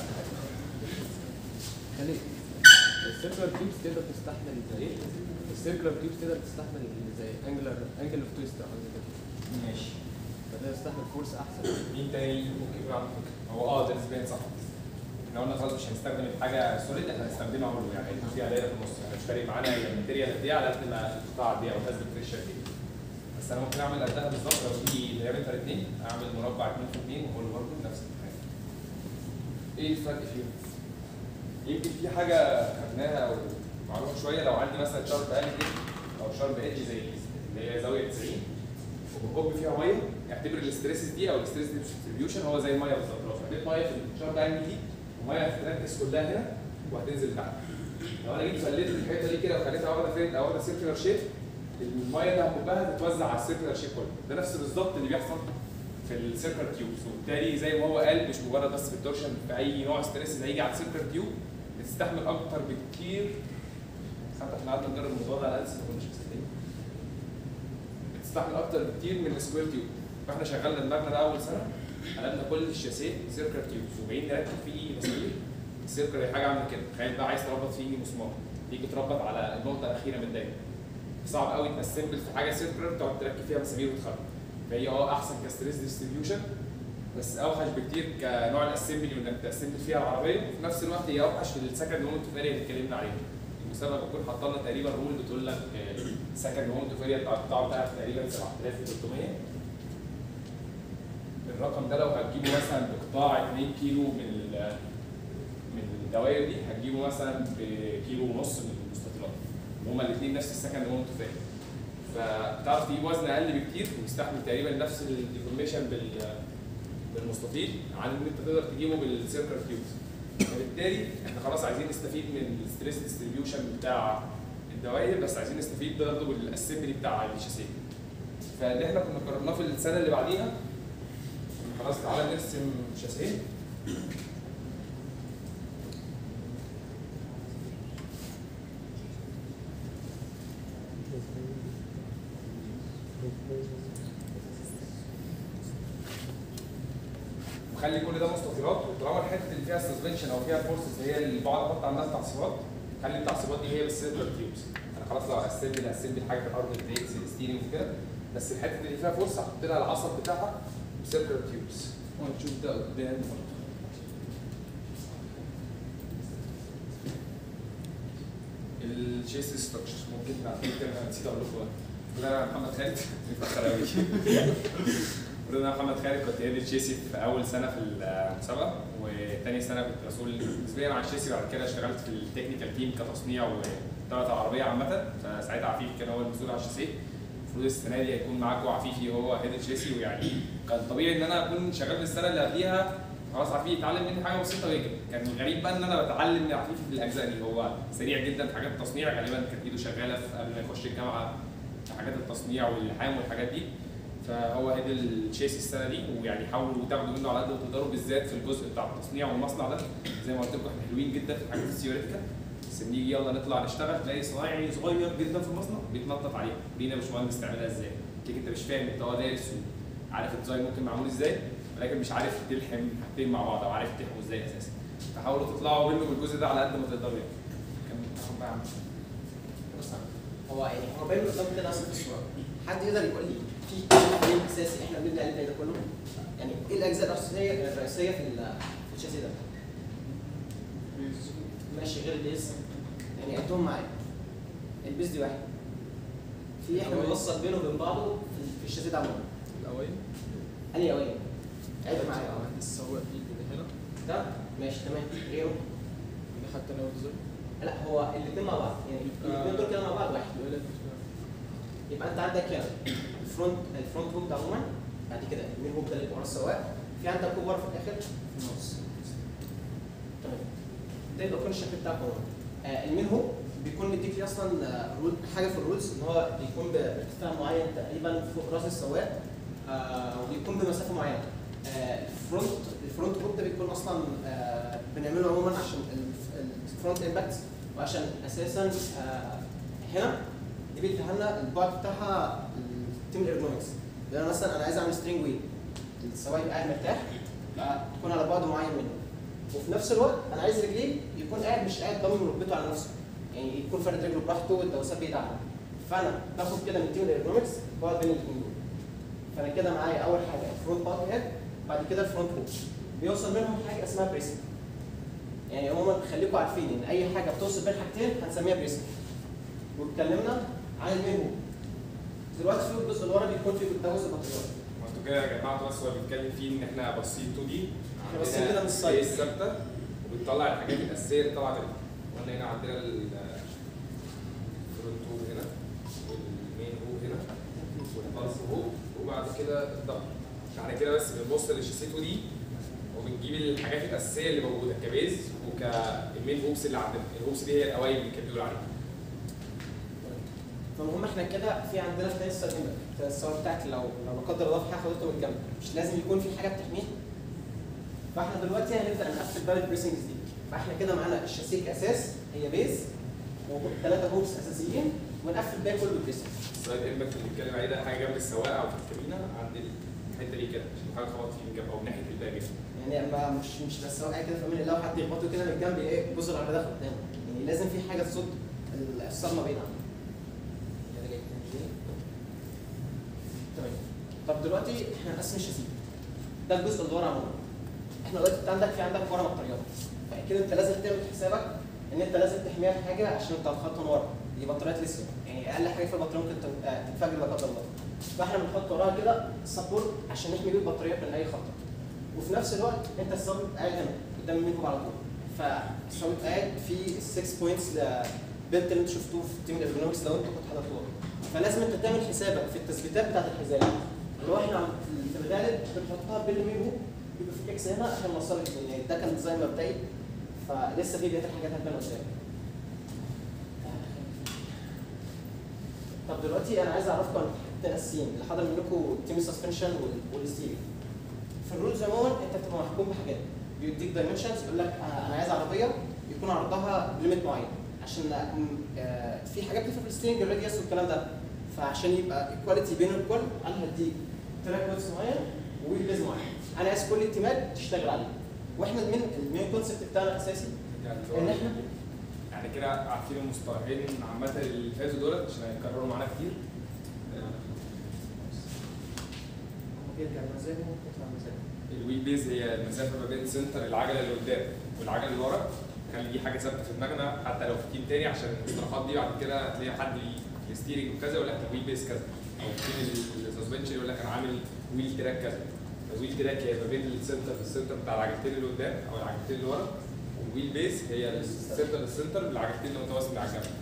خلي السيركلر تيوبس تقدر تستحمل زي ايه؟ السيركلر تيوبس تقدر تستحمل زي انجلر انجل اوف تويست او زي كده. ماشي. فده يستحمل فورس احسن. مين تاني ممكن يكون عنده فكره؟ هو اه ده نسبيا صح. احنا قلنا خلاص مش هنستخدم الحاجه سوليد، احنا هنستخدمها هولو، يعني هيكون فيها دايره في النص، يعني مش فارق معانا هي الماتيريال قد ايه على قد ما القطاع دي او قد البريشر دي. بس انا ممكن اعمل قدها بالظبط لو في دايرتر اتنين اعمل مربع اتنين في اتنين وهولو برضه نفس الحاجه. ايه الفرق فيهم؟ يمكن في حاجه خدناها او معروفه شويه، لو عندي مثلا شارب انجل او شارب ايدج زي اللي هي زاويه تسعين وبكب فيها ميه، اعتبر الاستريسز دي او الاستريس ديستريبيوشن هو زي الميه بالظبط. لو حطيت ميه في الشارب انجل دي وميه هتركز كلها هنا وهتنزل تحت. لو انا جيت فليت الحته دي كده وخليتها واخده فين او واخده سيركلر شيب، الميه اللي هكبها تتوزع على السيركلر شيب كله. ده نفس بالظبط اللي بيحصل في السيركلر تيوبس، وبالتالي زي ما هو قال مش مجرد بس في التورشن، في اي نوع ستريس هيجي على السيركلر تيوب بتستحمل اكتر بكتير. حتى احنا قعدنا نجرب الموضوع ده على الانس ما كناش مصدقين. بتستحمل اكتر بكتير من السكوير تيوب. فاحنا شغلنا دماغنا ده اول سنه، قلبنا كل الشاسيه سيركلر تيوبس وجايين نركب فيه مسامير. السيركلر هي حاجه عامله كده، تخيل بقى عايز تربط فيه مسمار، تيجي تربط على النقطه الاخيره من الدايره. صعب قوي تاسمبل في حاجه سيركلر تقعد تركب فيها مسامير وتخرج. فهي اه احسن كستريس ديستريبيوشن بس اوحش بكتير كنوع الاسمبلي وانك تاسمبل فيها العربيه، وفي نفس الوقت هي اوحش في السكند مومنت فاريا اللي اتكلمنا عليها. المسابقه بتكون حاطه لنا تقريبا رول بتقول لك سكند مومنت فاريا بتاع القطاع بتاعك تقريبا سبعة آلاف وتلتمية. الرقم ده لو هتجيبه مثلا بقطاع اتنين كيلو من من الدوائر دي هتجيبه مثلا بكيلو ونص من المستطيلات، وهما الاثنين نفس السكند مومنت فاريا. فبتعرف تجيب وزن اقل بكتير ويستحمل تقريبا نفس الديفورميشن بالمستطيل عن ان انت تقدر تجيبه بالسيركلر تيوبس. فبالتالي احنا خلاص عايزين نستفيد من الستريس ديستريبيوشن بتاع الدوائر، بس عايزين نستفيد برضه بالاسمبلي بتاع الشاسيه. فاللي احنا كنا قررناه في السنه اللي بعديها خلاص تعالى نرسم شاسيه. وخلي كل ده مستطيلات، وطالما الحته اللي فيها السسبنشن او فيها الفورسز هي اللي بقعد احط عنها التعصيبات، خلي التعصيبات دي هي بالسيركلر تيوبس. انا خلاص لو هسمبل هسمبل حاجه في الارض بريكس ستيرنج وكده، بس الحته اللي فيها فورس هحط لها العصب بتاعها بسيركلر تيوبس. ونشوف ده قدام. الشيس ستراكشر ممكن على فكره نسيت اقول لكم ده. انا محمد خالد متاخر قوي. انا محمد خالد كنت هيد الشيسي في اول سنه في المسابقه، وثاني سنه كنت مسؤول نسبيا عن الشيسي، بعد كده اشتغلت في التكنيكال تيم كتصنيع وطاقه العربيه عامه. فساعتها عفيفي كان هو المسؤول عن الشيسي. المفروض السنه دي هيكون معاكم عفيفي هو هيد الشيسي، ويعني كان طبيعي ان انا اكون شغال في السنه اللي قبليها خلاص عفيفي يتعلم مني حاجه بسيطه ويجي. كان غريب بقى ان انا بتعلم من عفيفي في الاجزاء دي. هو سريع جدا في حاجات التصنيع، غالبا كانت ايده شغاله في قبل ما يخش الجامعه في حاجات التصنيع واللحام والحاجات دي. فهو هيد الشيسي السنه دي، ويعني حاولوا تاخدوا منه على قد ما تقدروا بالذات في الجزء بتاع التصنيع والمصنع ده. زي ما قلت لكم احنا حلوين جدا في الحاجات الثيوريتيكال، بس بنيجي يلا نطلع نشتغل تلاقي صنايعي صغير جدا في المصنع بيتنطط عليها. لينا يا باشمهندس تعملها ازاي؟ تيجي انت مش فاهم، انت هو دارس وعارف الديزاين ممكن معمول ازاي، ولكن مش عارف تلحم حاجتين مع بعض او عارف تلحموا ازاي اساسا. فحاولوا تطلعوا منه بالجزء ده على قد ما تقدروا يعني. كمل بقى. بص هو يعني هو باين قدام كده اصلا في الصوره. حد يقدر يقول لي في ايه الاساسي احنا بنبني عليه ده كله؟ يعني ايه الاجزاء الرئيسيه الرئيسيه في في الشاسيه ده؟ ماشي غير البيز يعني عدهم معايا. البيز دي واحد. في احنا بنوصل بينه وبين بعضه في الشاسيه ده عموما. الاوائل انهي اوائل؟ عد معايا. عند السواق دي اللي هنا ده ماشي تمام. غيره؟ اللي حتى لو ازاي؟ لا هو الاثنين مع بعض يعني الاثنين دول كده مع بعض واحد. يبقى انت عندك هنا الفرونت الفرونت هوك ده عموما، بعد كده المين هوك ده اللي ورا السواق، في عندك كوبر في الاخر في النص. تمام. ده يبقى يكون الشكل بتاعك هو. آه المين هوك بيكون مديك لي اصلا رول حاجه في الرولز ان هو بيكون بارتفاع معين تقريبا فوق راس السواق، آه وبيكون بمسافه معينه. آه الفرونت الفرونت روب ده بيكون اصلا آه بنعمله عموما عشان الفرونت امباكت، وعشان اساسا آه هنا دي بيديها لنا البعد بتاعها التيم الارجونومكس. يعني مثلا انا عايز اعمل سترينج ويل السواق يبقى قاعد مرتاح تكون على بعد معين منه، وفي نفس الوقت انا عايز رجليه يكون قاعد مش قاعد ضامن ركبته على نفسه، يعني يكون فارد رجله براحته والدواسات بيدعمها. فانا باخد كده من تيم الارجونومكس بقعد بين الاثنين دول. فانا كده معايا اول حاجه الفرونت بارت هيد، بعد كده الفرونت هوك بيوصل منهم حاجه اسمها بريسنج. يعني عموما خليكم عارفين ان اي حاجه بتوصل بين حاجتين هنسميها بريسنج. واتكلمنا عن المين هوك. دلوقتي في الجزء اللي ورا بيكون فيه بتجاوز البطاريات. انتوا كده يا جماعه بس هو بيتكلم فيه ان احنا باصين تو دي، احنا باصين كده من السايد ثابته وبنطلع الحاجات الاساسيه اللي طالعه منها. قلنا هنا عندنا الفرونت هوك هنا والمين هوك هنا والبلس هوك وبعد كده الظهر. يعني كده بس بنبص للشاسيه تو دي وبنجيب الحاجات الاساسيه اللي موجوده كبيز وكالمين هوكس اللي عندنا. الهوكس دي هي القوايم اللي كانوا بيقولوا عليها. فالمهم احنا كده في عندنا في السواق السواق بتاعك لو لو لا قدر الله في حاجه خدته من الجنب مش لازم يكون في حاجه بتحميها. فاحنا دلوقتي هنبدا نقفل باب البريسنجز دي. فاحنا كده معانا الشاسيه كاساس هي بيز وثلاثه هوكس اساسيين ونقفل الباقي كله بالبريسنج. السلايد امباكت اللي بنتكلم عليه ده حاجه جنب السواقه او في الكابينه عند الحته دي كده عشان حاجه خبط فيه من جنب او من ناحيه الباقي. يعني ما مش مش بس السواق قاعد كده في امان الله وحد يخبطه كده من الجنب ايه جزء على داخل قدامه. يعني لازم في حاجه تصد الصدمه بينهم. تمام. طب دلوقتي احنا هنقسم الشاسيه. ده الجزء اللي ورا عموما. احنا دلوقتي انت عندك في عندك ورا بطاريات. فاكيد انت لازم تعمل حسابك ان انت لازم تحميها بحاجه عشان انت هتحط من ورا. دي بطاريات ليثيوم، يعني اقل حاجه في البطاريه ممكن تتفجر لا قدر الله. فاحنا بنحط وراها كده سبورت عشان نحمي بيه البطاريات من اي خطر. وفي نفس الوقت انت الصامت قاعد هنا قدام منكم على طول. فالصامت قاعد في ستة بوينتس بيلت اللي انتوا شفتوه في تيم الارجونومكس لو انتوا كنتوا حضرتوها. فلازم انت تعمل حسابك في التثبيتات بتاعت الحزام. اللي هو احنا في الغالب بنحطها بالمين هو بيبقى في اكس هنا عشان نوصل الاثنين. يعني ده كان ديزاين مبدئي فلسه في بقيه الحاجات هتبان قدام. طب دلوقتي انا عايز اعرفكم عن حاجتين اساسيين اللي حاضر منكم تيم السسبنشن والستيرنج. في الرولز عموما انت بتبقى محكوم بحاجات، بيديك دايمنشنز يقول لك انا عايز عربيه يكون عرضها بليميت معين عشان في حاجات بتفرق في الستيرنج الراديوس والكلام ده. فعشان يبقى ايكواليتي بين الكل انا هديك تراك ويدث معين وويل بيز معين. انا عايز كل التيمات تشتغل عليه. واحنا المين المين كونسيبت بتاعنا الاساسي ان احنا يعني كده عارفين المصطلحين عامه اللي فاتوا دولت عشان هيتكرروا معانا كتير. بيرجع مزاجه ويطلع مزاجه. الويل بيز هي المسافه ما بين سنتر العجله اللي قدام والعجله اللي ورا. خلي دي حاجه ثابته في دماغنا حتى لو في تيم تاني عشان الاصطلاحات دي بعد كده هتلاقي حد في الستيرنج وكذا يقول لك الويل بيز كذا، او في السسبنشن يقول لك انا عامل ويل تراك كذا. الويل تراك هي ما بين السنتر السنتر بتاع العجلتين اللي قدام او العجلتين اللي ورا، والويل بيز هي السنتر السنتر بالعجلتين اللي متواصل على الجنب.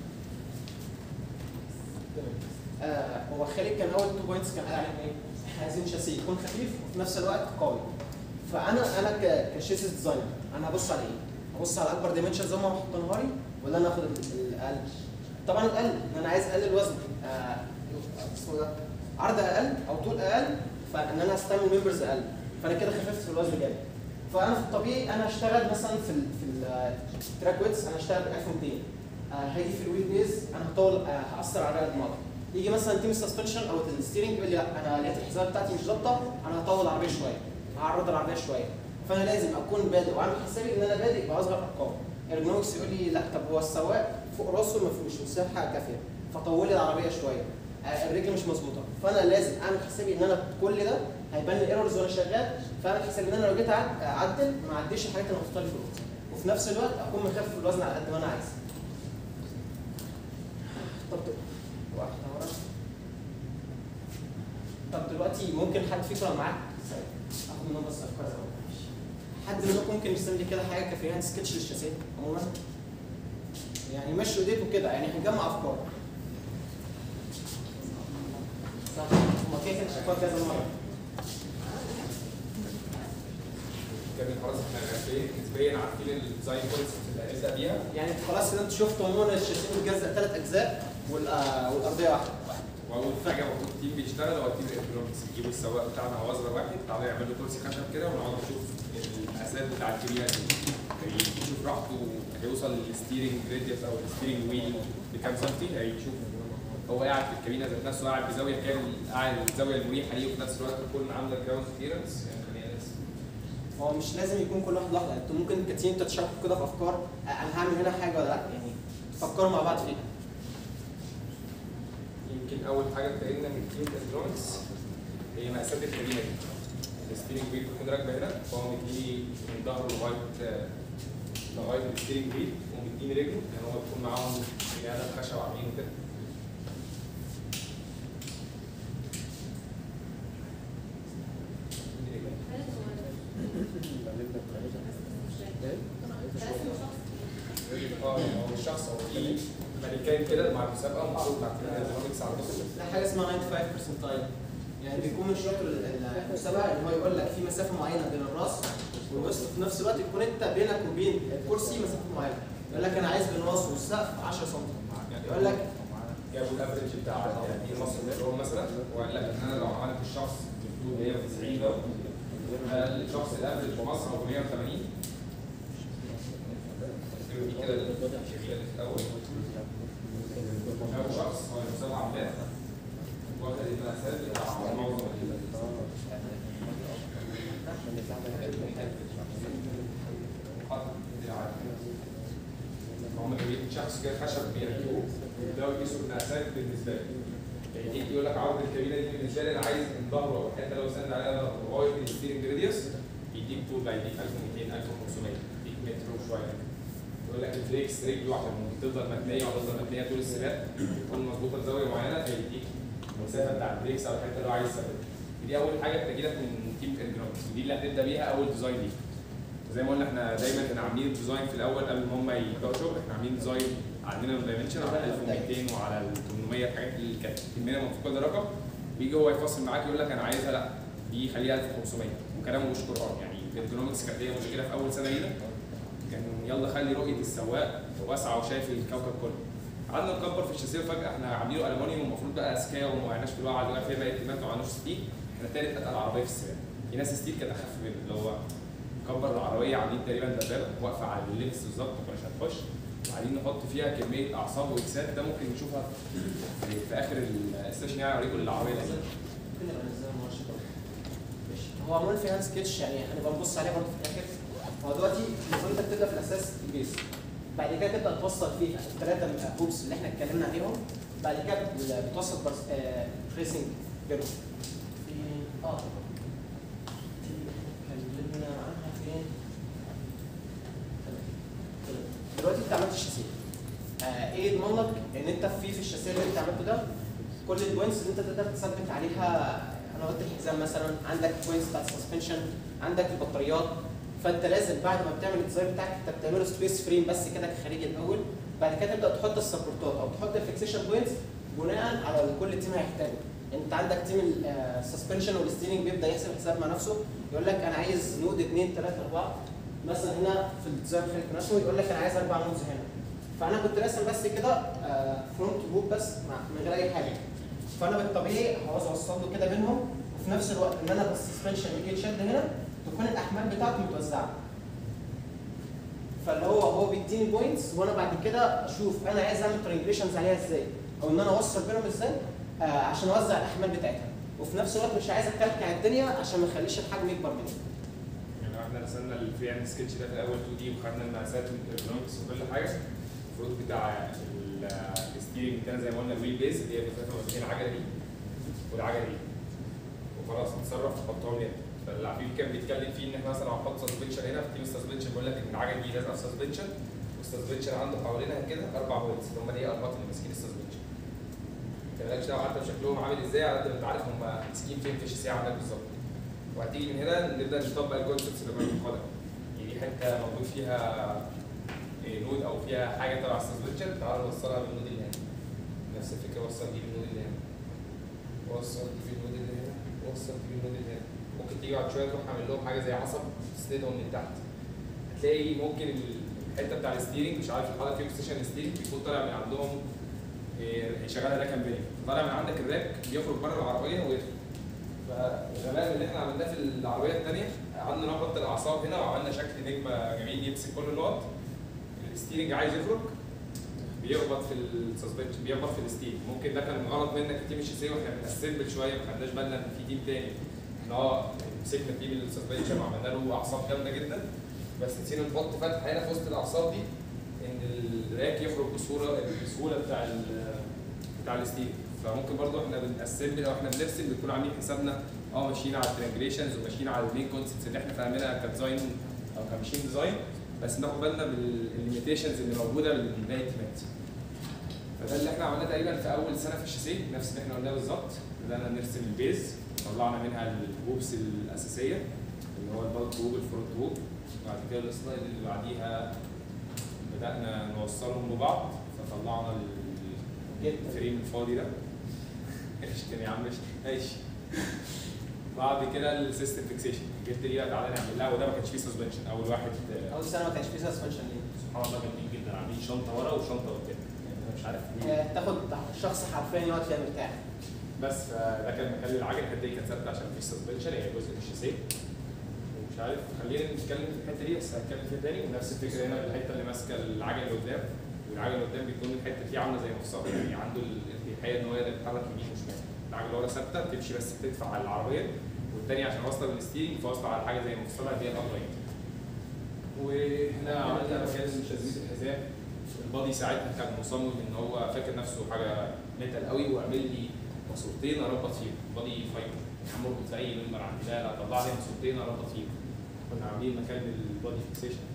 آه هو خالد كان اول تو بوينتس كان قال عليهم ايه؟ احنا عايزين شاسيه يكون خفيف وفي نفس الوقت قوي. فانا انا كشاسيس ديزاينر انا هبص على ايه؟ هبص على اكبر دايمنشنز هم حاطينها لي ولا انا اخد الاقل؟ طبعا الاقل ان انا عايز اقلل وزن آه اسمه ده عرض اقل او طول اقل، فان انا استعمل ممبرز اقل فانا كده خففت في الوزن جامد. فانا في الطبيعي انا هشتغل مثلا في ال في التراك ويدث انا هشتغل ب ألف ومئتين. آه هيجي في الويل بيز انا هطول آه هاثر على العربيه دماغي. يجي مثلا تيم السسبنشن او الستيرنج يقول لي لا انا لقيت الحزام بتاعتي مش ظابطه انا هطول العربيه شويه هعرض العربيه شويه. فانا لازم اكون بادئ وعامل حسابي ان انا بادئ باصغر ارقام. الارجونومكس يقول لي لا طب هو السواق فوق راسه ما فيهوش مساحه كافيه فطولي العربيه شويه. آه الرجل مش مظبوطه فانا لازم اعمل حسابي ان انا كل ده هيبان لي ايرورز وانا شغال. فاعمل حسابي ان انا لو جيت اعدل ما اعديش الحاجات اللي محطوطه لي في الوقت وفي نفس الوقت اكون مخفف الوزن على قد ما انا عايز. طب واحده ورا. طب دلوقتي ممكن حد فيكم معاك اخد منهم بس افكار زي حد منكم ممكن يرسم لي كده حاجه كفريهاند سكتش للشاسيه عموما يعني مشوا ايديكم كده يعني هنجمع افكار. صح هما كده كده شافوها كذا مره. كان خلاص احنا عارفين نسبيا عارفين الديزاين بوينتس اللي هنبدا بيها. يعني خلاص كده انتوا شفتوا عموما الشاسيه متجزأ ثلاث اجزاء والارضيه واحده. واول حاجه المفروض التيم بيشتغل هو التيم الالكترونكس، يجيبوا السواق بتاعنا هو اصغر واحد، تعالوا يعمل له كرسي خشب كده ونقعد نشوف الاساس بتاع الكبيره دي، يشوف راحته هيوصل للستيرنج راديوس او الستيرنج ويل بكام سنتي، هيشوف هو قاعد في الكابينه ذات نفسه قاعد بزاويه كام، قاعد الزاويه المريحه ليه، وفي نفس الوقت تكون عامله جراوند كليرنس. يعني هو مش لازم يكون كل واحد لوحده، انتوا ممكن كتيم تتشاركوا كده في افكار، انا هعمل هنا حاجه ولا لا، يعني تفكروا مع بعض فيها. يمكن اول حاجه ابتدينا من التيم الالكترونكس هي مقاسات الكابينه دي. الستيرنج ويل بتكون راكبه هنا، فهو مديني من ظهره لغايه لغايه الستيرنج ويل، ومديني رجله، يعني هو بيكون معاهم قاعده خشب عاملين كده. اه هو الشخص هو في ملكين كده مع المسابقه ومعروض مع الالكترونكس على النص. ده حاجه اسمها تسعة وتسعين برسنتايل، يعني بيكون من شروط المسابقه ان هو يقول لك في مسافه معينه بين الراس والوسط، في نفس الوقت يكون انت بينك وبين الكرسي مسافه معينه، يقول لك انا عايز بين الراس والسقف عشرة سم، يقول لك جابوا الافرج بتاع يعني مصر مترو مثلا، وقال لك ان انا لو عملت الشخص بطول مية وتسعين ده، الشخص الافرج في مصر هو مية وتمانين. دي كده الاول اول شخص هو المسابقه عاملاه واخد المقاسات بتاع معظم هم جايبين شخص كده خشب بيركبوه ويبداوا يقيسوا المقاسات بالنسبه لي. يعني يجي يقول لك عرض الكابينه دي بالنسبه لي انا عايز من ظهره او حتى لو سند عليها لغايه الستيرنج راديوس، يديك طول بقى يديك ألف ومئتين ألف وخمسمية، يديك متر وشويه. يقول لك الفليكس رجله عشان تفضل متنيه وتفضل متنيه طول السباق، تكون مظبوطه بزاويه معينه، فيديك المسافه بتاع البريكس او الحته اللي هو عايز يثبتها. دي اول حاجه بتجي لك من تيم الالكترونكس، ودي اللي هتبدا بيها اول ديزاين ليك. زي ما قلنا احنا دايما كنا عاملين الديزاين في الاول قبل ما هم يبداوا شغل، احنا عاملين ديزاين عندنا دايمنشن على ألف ومئتين وعلى ال ثمانمية، الحاجات اللي كانت تهمنا في كل رقم، بيجي هو يفصل معاك يقول لك انا عايزها لا دي خليها ألف وخمسمية، وكلامه مش قران. يعني الالكترونكس كانت هي مشكله في اول سنه لينا، كان يلا خلي رؤيه السواق واسعه وشايف الكوكب كله. قعدنا نكبر في الشاسيه وفجاه احنا عاملينه المونيوم ومفروض بقى اذكياء وما وقعناش في الوقعه اللي وقع فيها باقي التيمات وما عملناش ستيل، احنا ثالث اتقل عربيه في السباق. في ناس ستيل كانت اخف منه، اللي هو كبر العربيه عاملين تقريبا دبابه واقفه على اللبس بالظبط ما كناش هنخش، وبعدين نحط فيها كميه اعصاب واكسات، ده ممكن نشوفها في, في اخر السيشن يعني اوريكم العربيه دي. ممكن نبقى ننزلها مؤشر. ماشي، هو عمول في هاند سكتش يعني هنبقى نبص عليه برضه في الاخر. هو دلوقتي المفروض انت بتبدا في الاساس البيس، بعد كده تبدا توصل فيها الثلاثه هوبس اللي احنا اتكلمنا عليهم، بعد كده بتوصل بريسنج بينهم. في اه اتكلمنا عنها فين؟ دلوقتي انت عملت الشاسيه. آه ايه يضمن لك ان انت في في الشاسيه اللي انت عملته ده كل البوينتس اللي انت تقدر تثبت عليها؟ انا قلت الحزام مثلا، عندك بوينتس بتاعت السسبنشن، عندك البطاريات، فانت لازم بعد ما بتعمل الديزاين بتاعك انت بتعمله سبيس فريم بس كده كخارجي الاول، بعد كده تبدا تحط السبورتات او تحط الفيكسيشن بوينتس بناء على كل تيم هيحتاجه. انت عندك تيم السسبنشن والستيرنج بيبدا يحسب حساب مع نفسه، يقول لك انا عايز نود اثنين ثلاثة أربعة مثلا هنا في الديزاين خليك نفسه، يقول لك انا عايز اربع نودز هنا. فانا كنت راسم بس كده فرونت لوب بس من غير اي حاجه، فانا بالطبيعي عاوز اوصل له كده بينهم، وفي نفس الوقت ان انا بالسسبنشن يجي يتشد هنا تكون الاحمال بتاعته متوزعه. فاللي هو هو بيديني بوينتس وانا بعد كده اشوف انا عايز اعمل ترينجليشنز عليها ازاي، او ان انا اوصل بينهم ازاي آه عشان اوزع الاحمال بتاعتها، وفي نفس الوقت مش عايز اكلكع الدنيا عشان ما اخليش الحجم يكبر مني. يعني احنا رسمنا الفري هاند سكتش ده في الاول اتنين دي وخدنا المقاسات والالكترونكس وكل حاجه. المفروض بتاع الستيرنج بتاعنا زي ما قلنا الويل بيز اللي هي المسافه ما بين العجله دي والعجله دي، وخلاص نتصرف تحطهم هنا. فالعفيف كان بيتكلم فيه ان احنا مثلا هنحط سسبنشن هنا، في تيم السسبنشن بيقول لك ان العجله دي لازقه في سسبنشن، والسسبنشن عنده حوالينها كده اربع هولز اللي هم ايه اربعه اللي ماسكين السسبنشن. مالكش دعوه حتى بشكلهم عامل ازاي، على قد ما انت عارف هم ماسكين فين في الشاسيه عندك بالظبط. وهتيجي من هنا نبدا نطبق الكونسبتس اللي كنا بناخدها. يعني دي حته موجود فيها نود او فيها حاجه تبع السسبنشن، تعال نوصلها بالنود اللي هنا. نفس الفكره، وصل دي بالنود اللي هنا، وصل دي بالنود اللي هنا، وصل دي بالنود اللي هنا. ممكن تيجي بعد شويه تروح عامل لهم حاجه زي عصب تسندهم من تحت. هتلاقي ممكن الحته بتاع الستيرنج مش عارف الحاله فيه بوزيشن ستيرنج بيكون طالع من عندهم هيشغلها راك امبينج، طالع من عندك الراك بيخرج بره العربيه ويدخل. فالغباء اللي احنا عملناه في العربيه الثانيه قعدنا نربط الاعصاب هنا وعملنا شكل نجمه جميل يمسك كل النقط. الستيرنج عايز يخرج بيخبط في السسبنشن، بيخبط في الستيل. ممكن ده كان غلط منك في تيم الشاسيه واحنا بنأسمبل شويه ما خدناش بالنا ان في تيم تاني. احنا اه مسكنا تيم السسبنشن وعملنا له اعصاب جامده جدا، بس نسينا نحط فتحه هنا في وسط الاعصاب دي ان الراك يخرج بسهوله بسهوله بتاع ال بتاع الستيل. فممكن برضو احنا بنأسمبل او احنا بنرسم بنكون عاملين حسابنا اه ماشيين على الترانجليشنز وماشيين على المين كونسبتس اللي احنا فاهمينها كديزاين او كماشين ديزاين، بس ناخد بالنا بالليميتيشنز اللي موجوده للباقي التيمات. فده اللي احنا عملناه تقريبا في اول سنه في الشاسيه، نفس اللي احنا قلناه بالظبط. بدانا نرسم البيز، طلعنا منها الهوبس الاساسيه اللي هو البالك هوب الفرونت هوب، وبعد كده السلايد اللي بعديها بدانا نوصلهم ببعض فطلعنا الفريم الفاضي ده. اشتري يا عم ماشي. بعد كده السيستم فيكسيشن، جبت دي بقى تعالى نعمل لها، وده ما كانش فيه سسبنشن. اول واحد اول سنه ما كانش فيه سسبنشن ليه؟ سبحان الله جامدين جدا، عاملين شنطه ورا وشنطه قدام، يعني انا مش عارف آه، تاخد شخص حرفيا يقعد فيها مرتاح. بس فده كان مخلي العجل الحته دي كانت ثابته عشان مفيش سسبنشن، هي جزء من الشاسيه. ومش عارف خلينا نتكلم في الحته دي، بس هنتكلم فيها تاني. ونفس الفكره هنا الحته اللي ماسكه العجل اللي قدام، والعجل اللي قدام بيكون الحته دي عامله زي مفصله، يعني عنده الارتياحيه ان هو يقدر يتحرك يمين وشمال. العجله اللي ورا ثابته بتمشي بس بتدفع على العربيه، والثانيه عشان واصله بالستيرنج فواصله على حاجه زي مفصله اللي هي الابرايت. وهنا عملنا مكان تثبيت الحزام. البادي ساعتها كان مصمم ان هو فاكر نفسه حاجه ميتال قوي وعمل لي ماسورتين اربط فيهم، بادي فايبر. عمرو زي ممبر عندي، لا لا طلع لي ماسورتين اربط فيهم. كنا عاملين مكان للبادي فيكسيشن.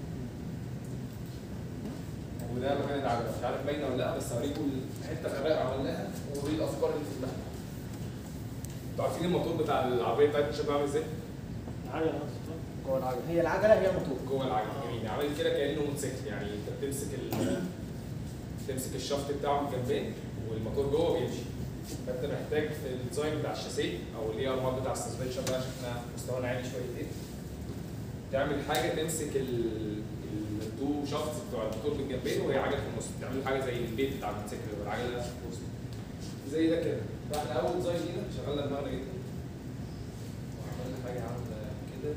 وده مكان العجله، مش عارف باينه ولا لا، بس هوريكم الحته الغباء عملناها واوري الافكار اللي في دماغنا. انتوا عارفين الموتور بتاع العربيه بتاعتنا شكله عامل ازاي؟ العجله جوه العجله، هي العجله هي موتور جوه العجله. جميل، عامل كده كانه موتوسيكل، يعني انت بتمسك ال تمسك الشافت بتاعه من الجنبين والموتور جوه بيمشي. فانت محتاج في الديزاين بتاع الشاسيه او اللي هي الارمات بتاع السسبنشن بقى عشان احنا مستوانا عالي شويتين، تعمل حاجه تمسك التو شافت بتوع الموتور بالجنبين وهي عجله في النص، تعمل حاجه زي البيت بتاع الموتوسيكل والعجله في الوسط زي ده كده. فاحنا اول ديزاين لينا شغلنا دماغنا جدا وعملنا حاجه عامله كده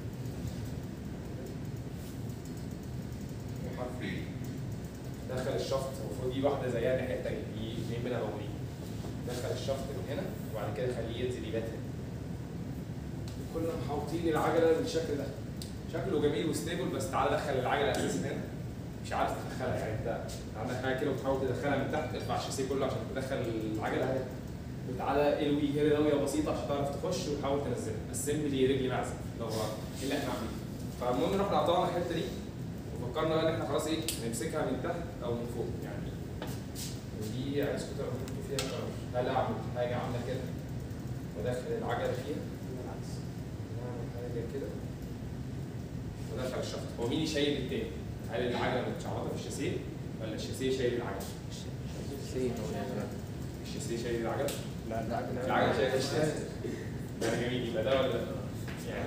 وحرف دخل الشفط. المفروض دي واحده زيها الناحيه الثانيه، دي اثنين منها موجودين. دخل الشفط من هنا وبعد كده خليه ينزل يبات هنا. كنا محاوطين العجله بالشكل ده، شكله جميل وستيبل، بس تعالى دخل العجله اساسا هنا مش عارف تدخلها. يعني انت عندك حاجه كده وتحاول تدخلها من تحت، ارفع الشاسيه كله عشان تدخل العجله، وتعالى الوي كده زاويه بسيطه عشان تعرف تخش وتحاول تنزلها. اسمبلي رجلي معزه ده هو اللي احنا عاملينه. فالمهم رحنا قطعنا الحته دي وفكرنا بقى ان احنا خلاص ايه نمسكها من تحت او من فوق يعني. ودي عايزكم تعملوا فيها قرار، هل اعمل حاجه عامله كده وادخل العجله فيها، نعمل حاجه كده ودخل الشفط. هو مين يشيل التاني؟ هل العجله متشعبطه في الشاسيه ولا الشاسيه شايل العجله؟ الشاسيه شايل العجله؟ لا العجله العجله شايل الشاسيه. ده جميل، يبقى ده ولا ده؟ يعني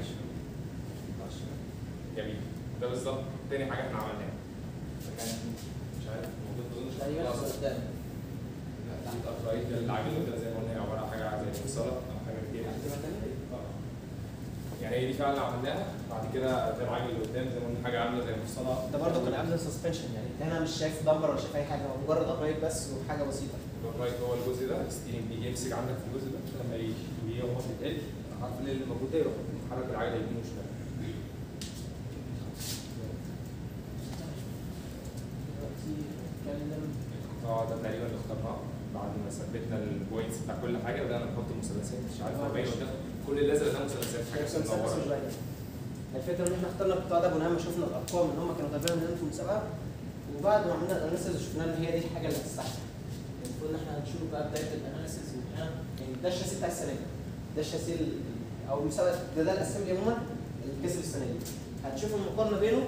جميل، ده بالظبط تاني حاجه احنا عملناها. فكان مش عارف موجود اظن مش ايوه قدام. لا دي الابرايت العجله ده زي ما قلنا هي عباره عن حاجه زي مفصله او حاجه كده. يعني هي دي فعلا عملناها. بعد كده ده العجل اللي قدام زي ما قلنا حاجه عامله زي مفصله. ده برضه كان عامل سسبنشن، يعني انت هنا مش شايف دمبر ولا شايف اي حاجه، هو مجرد ابرايت بس وحاجه بسيطه. الابرايت هو الجزء ده، الستيرنج بيجي يمسك عندك في الجزء ده لما يجي هو بيتقل الحرف اللي موجود ده يروح يحرك العجله يمين وشمال. اه ده تقريبا اللي اخترناه بعد ما ثبتنا البوينتس بتاع كل حاجه. بدانا نحط المثلثات، مش عارف هو باين ولا كل الازرق ده مثلثات، حاجه منوره. الفكره ان احنا اخترنا القطاع ده بناء ما شفنا الارقام ان هم كانوا غالبا هنا في المسابقه، وبعد ما عملنا الاناليسيز شفنا ان هي دي الحاجه اللي تستحق. المفروض ان احنا هنشوف بقى بدايه الاناليسيز من هنا، يعني ده الشاسيه بتاع السنه دي، ده الشاسيه او المسابقه ده, ده الاسمبلي عموما اللي كسب السنه دي. هتشوف المقارنه بينه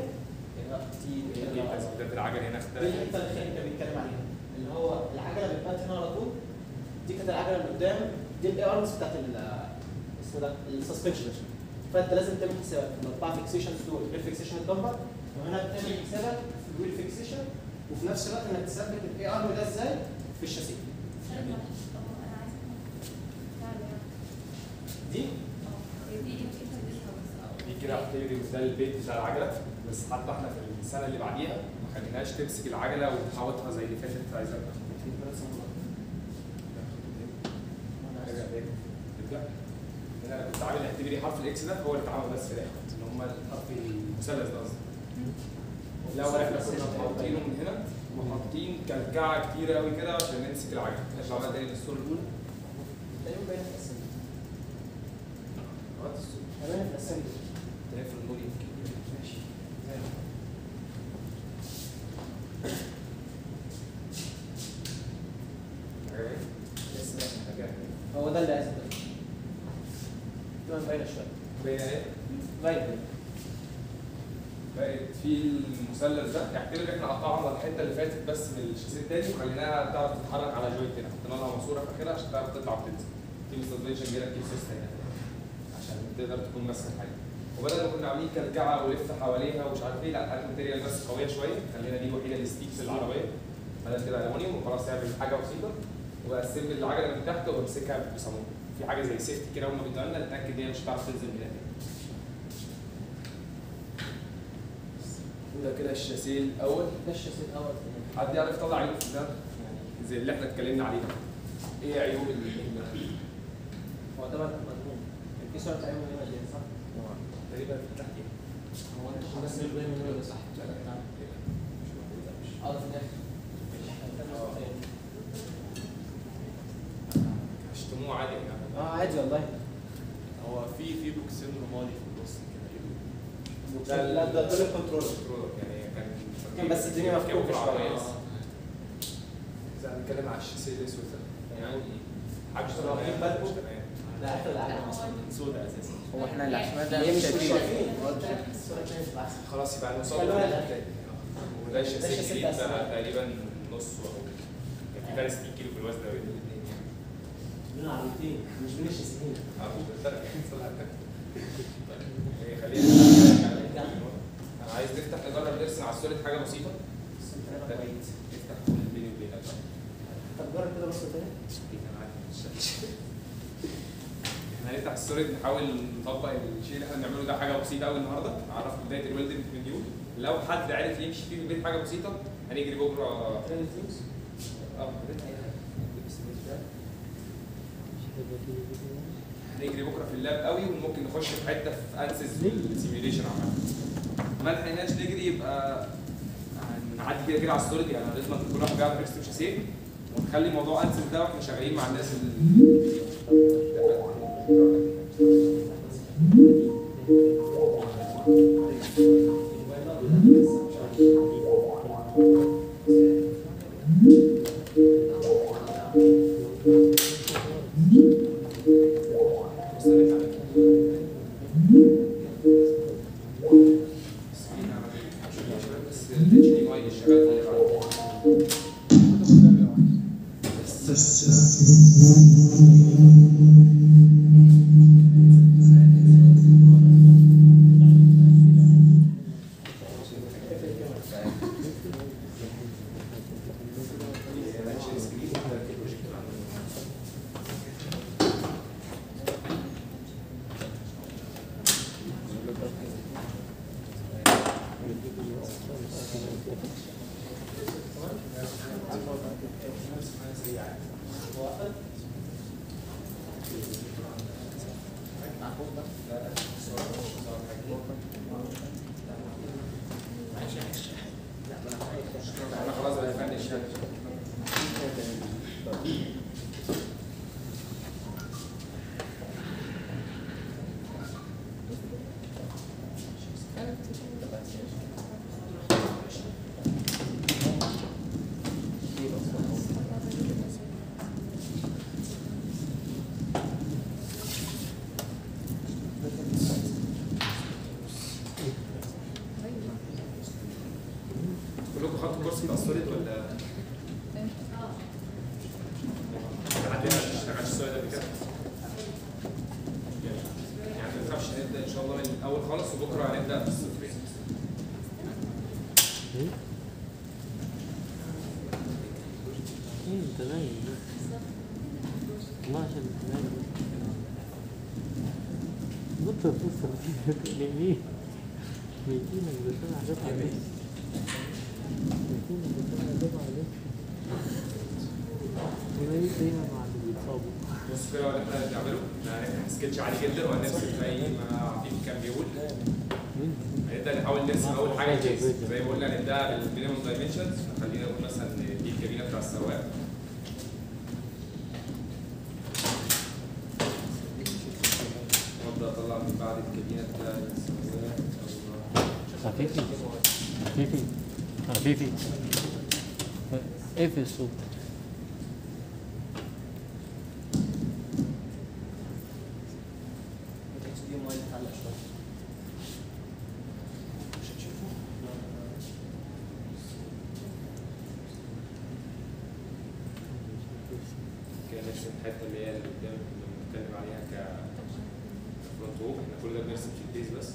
ده العجل هنا اختلف. دي الحته اللي خالد كان بيتكلم عليها اللي هو العجله بتبات هنا على طول. دي كانت العجله اللي قدام، دي الاي ارمز بتاعت اسمه ده السسبنشن. فانت لازم تعمل حسابك في الاربعه فيكسيشنز دول، غير فيكسيشن الدمبر، وهنا بتعمل حسابك في الويل فيكسيشن، وفي نفس الوقت انك تثبت الاي ارم ده ازاي في الشاسيه. دي دي كده اعتبري مثال البيت بتاع العجله، بس حتى احنا في السنه اللي بعديها ما خليناش تمسك العجله وتحوطها زي اللي فاتت عايزه هنا انا كنت عامل اعتبري حرف الاكس ده هو اللي اتعمل بس في الاخر، ان هم الحرف المثلث ده قصدي. الاول احنا كنا حاطينه من هنا وحاطين كلكعه كتيره قوي كده عشان نمسك العجله. احنا عملنا تاني في الصوره الاولى تقريبا باين في الاسامي. عملت الصوره باين في الاسامي. تاني في النور يمكن ماشي زي ما هو ده اللي عايز ده. تبقى باينه شويه. باينه ايه؟ باينه. بقت في المثلث ده اعتبر احنا قطعنا الحته اللي فاتت بس من الشاسيه التاني وخليناها تعرف تتحرك على جوينت هنا، حطينا لها ماسوره في اخرها عشان تعرف تطلع وتنزل. تيم سسبنشن جايه كيف سيستم يعني عشان تقدر تكون ماسكه الحاجه. وبدل ما كنا عاملين كلكعه ولف حواليها ومش عارف ايه، لا هات ماتيريال بس قويه شويه، خلينا دي الوحيده اللي ستيك في العربيه. بدل كده الومنيوم وخلاص يعمل حاجه بسيطه وبقسم العجله من تحت وبمسكها بصامول. في حاجه زي سيفتي كده هم بيدوها لنا نتاكد ان هي مش هتعرف تنزل من هنا. وده كده الشاسيه الاول. ده الشاسيه الاول. حد يعرف يطلع عيوب في ده؟ يعني زي اللي احنا اتكلمنا عليه. ايه عيوب اللي هو ده بقى مضمون. في صوره عيوب هنا دي صح؟ تقريبا في تحت ايه؟ هو انت بس مش باين من هنا صح؟ لا لا مش موجود. اه في الاخر. اشتموه عادي يعني. اه عادي والله. هو في في بوكسين رمادي في النص كده. لا ده ده الكنترولر. يعني كان كان بس الدنيا مفتوحه في العربيه. شويه. اذا هنتكلم على الشاسيه الاسود ده يعني حاجه اشتغل واخدين بالكم؟ لا اخر العالم سودا اساسا. هو احنا العشمال ده هي مش شايفين. شايفين. خلاص يبقى نوصل للتاني. وده الشاسيه الجديد بقى تقريبا نص وهو كان في فرق ستين كيلو في الوزن بين الاثنين يعني. بين عربيتين مش بين الشاسيين. اه بالفرق خلينا انا عايز نفتح نجرب نرسم على السوليد حاجه بسيطه. نفتح كل بيني وبينك. طب جرب كده بص تاني. احنا هنفتح السوليد نحاول نطبق الشيء اللي احنا بنعمله ده حاجه بسيطه قوي النهارده، نعرف بدايه الويلدنج من نيو. لو حد عرف يمشي فيه في البيت حاجه بسيطه هنجري بكره. اه هنجري بكره في اللاب قوي وممكن نخش في حته في انسز السيميوليشن عامه. ما لحقناش نجري يبقى هنعدي كده كده على السوليد، يعني لازم كل واحد بيعرف يرسم شاسيه ونخلي موضوع انسز ده واحنا شغالين مع الناس اللي احنا خلاص بنفنش. كلكم خدتوا الكورس بتاع السوليد ولا؟ حد ما اشتغلش السوليد قبل كده؟ يعني ما تخافش نبدا ان شاء الله من الاول خالص وبكره هنبدا في الصفر. ايه انت باين بس والله عشان باين بص بص بص ليه ميتينك بسرعة دفع عليك ميتينك بسرعة دفع عليك وليه دايما مع اللي بيتصابوا بص كده اللي احنا بنعمله هنفتح سكتش عالي جدا وهنرسم زي ما عفيف كان بيقول. هنبدا نحاول نرسم اول حاجه البيز زي ما قلنا نبدا بالمينيمم دايمنشنز. خلينا نقول مثلا دي الكابينه بتاع السواق. وابدا اطلع من بعد الكابينه بتاع السواق. عفيفي عفيفي عفيفي ايه في الصوت؟ نرسم الحته اللي هي اللي قدام اللي بنتكلم عليها كفرونت ووك. احنا كل ده بنرسم في البيز بس.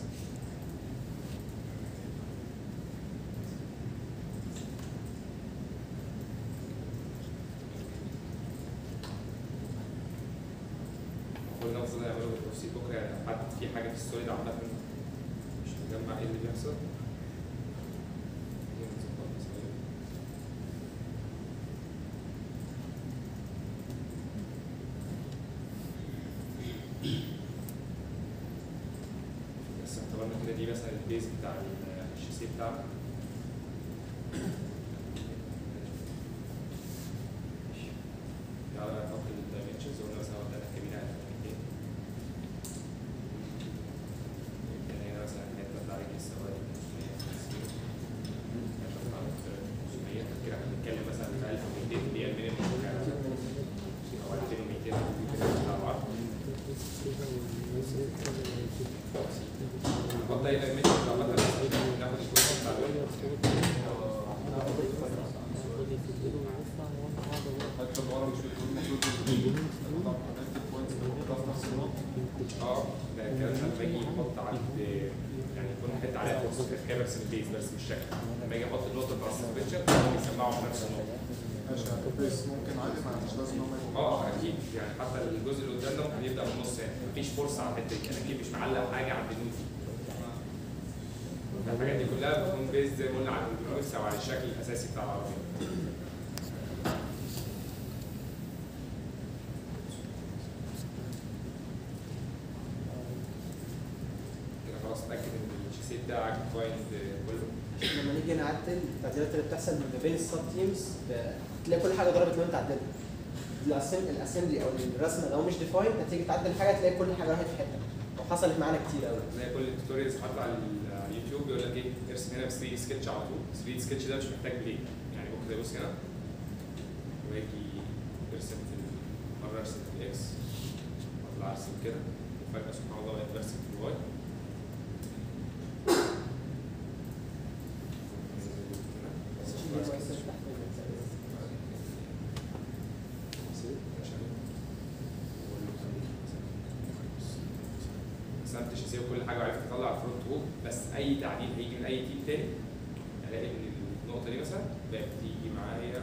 كل ده المفروض نعمله بالتفصيل بكره يعني لو حد في حاجه في السوليد عامه مش مجمع ايه اللي بيحصل. بس اعتبرنا كده دي مثلا البيز بتاع الشاسيه بتاعنا. تعالى نحط الدايمنشنز وقلنا مثلا قدامنا الكابينه ميتين. هنا مثلا الحته بتاع رجل السواق خمسمية وخمسين. خمسمية كده احنا بنتكلم مثلا في ألف وميتين اللي هي المينيمم او ألفين وميتين بتاع بعض. نحط اي دايمنشن عامة ناخد الكويس بتاع دول. اه ده الكلام لما باجي احط عند يعني يكون حته عليها فرصه كده برسم البيز بس مش شكل. لما اجي احط النقطه بتاع السسبنشن بيسمعوا في نفس النقطه. ماشي ممكن عادي ما مش لازم هم اه اكيد يعني حتى الجزء اللي قدامنا ممكن يبدا من النص يعني مفيش فرصه على الحته دي. انا اكيد مش معلق حاجه عند النوت دي. الحاجات دي كلها بتكون بيز زي ما قلنا على النوتس او على الشكل الاساسي بتاع العربيه. كده خلاص اتاكد ان الشاسيه بتاعك كويس كله. لما نيجي نعدل التعديلات اللي بتحصل ما بين السب تيمز تلاقي كل حاجه ضربت لو انت عدلت. الاسمبلي او الرسمه لو مش ديفاين هتيجي تعدل حاجه تلاقي كل حاجه راحت في حته. وحصلت معانا كتير قوي. زي كل التوتوريالز حتى على اليوتيوب بيقول لك ايه ارسم هنا ب ثري دي سكتش على طول. ثري دي سكتش ده مش محتاج بلين يعني ممكن يبص هنا واجي ارسم في مره ارسم في الاكس واطلع ارسم كده وفجاه سبحان الله بقيت برسم في الواي. رسمت الشاسيه وكل حاجه وعرفت اطلع الفرونت ووك بس اي تعديل هيجي من اي تيم تاني الاقي ان النقطه دي مثلا بقت تيجي معايا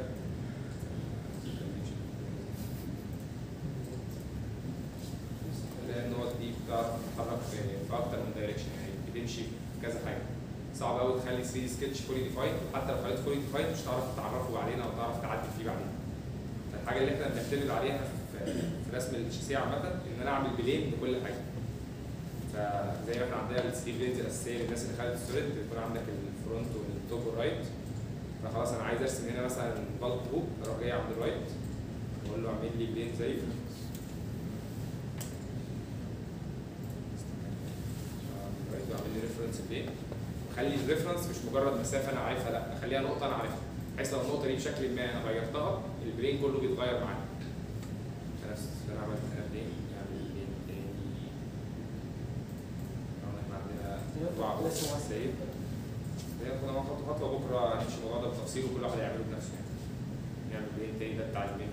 الاقي النقط دي بتعرف تتحرك في اكتر من دايركشن يعني بتمشي في كذا حاجه. صعب قوي تخلي ثري دي سكتش فولي ديفايند وحتى لو خليته فولي ديفايند مش هتعرف تعرفه بعدين او تعرف تعدل فيه بعدين. الحاجه اللي احنا بنعتمد عليها في رسم الشاسيه عامه ان انا اعمل بلين لكل حاجه. فزي ما احنا عندنا الثري بلينز الاساسيه للناس اللي خدت السوليد بيكون عندك الفرونت والتوب والرايت. فخلاص انا عايز ارسم هنا مثلا بالك هوب اروح جاي عند الرايت واقول له اعمل لي بلين زي الرايت واعمل لي ريفرنس بلين. وخلي الريفرنس مش مجرد مسافه انا عارفها لا اخليها نقطه انا عارفها بحيث لو النقطه دي بشكل ما انا غيرتها البلين كله بيتغير معايا. نفس اللي انا عملت هنا بلين يعني بلين تاني. احنا عندنا اسمه السيد هي كنا خطوه خطوه بكره هنمشي الموضوع ده بتفصيل وكل واحد يعمله بنفسه يعني. نعمل بلين تاني ده بتاع البلين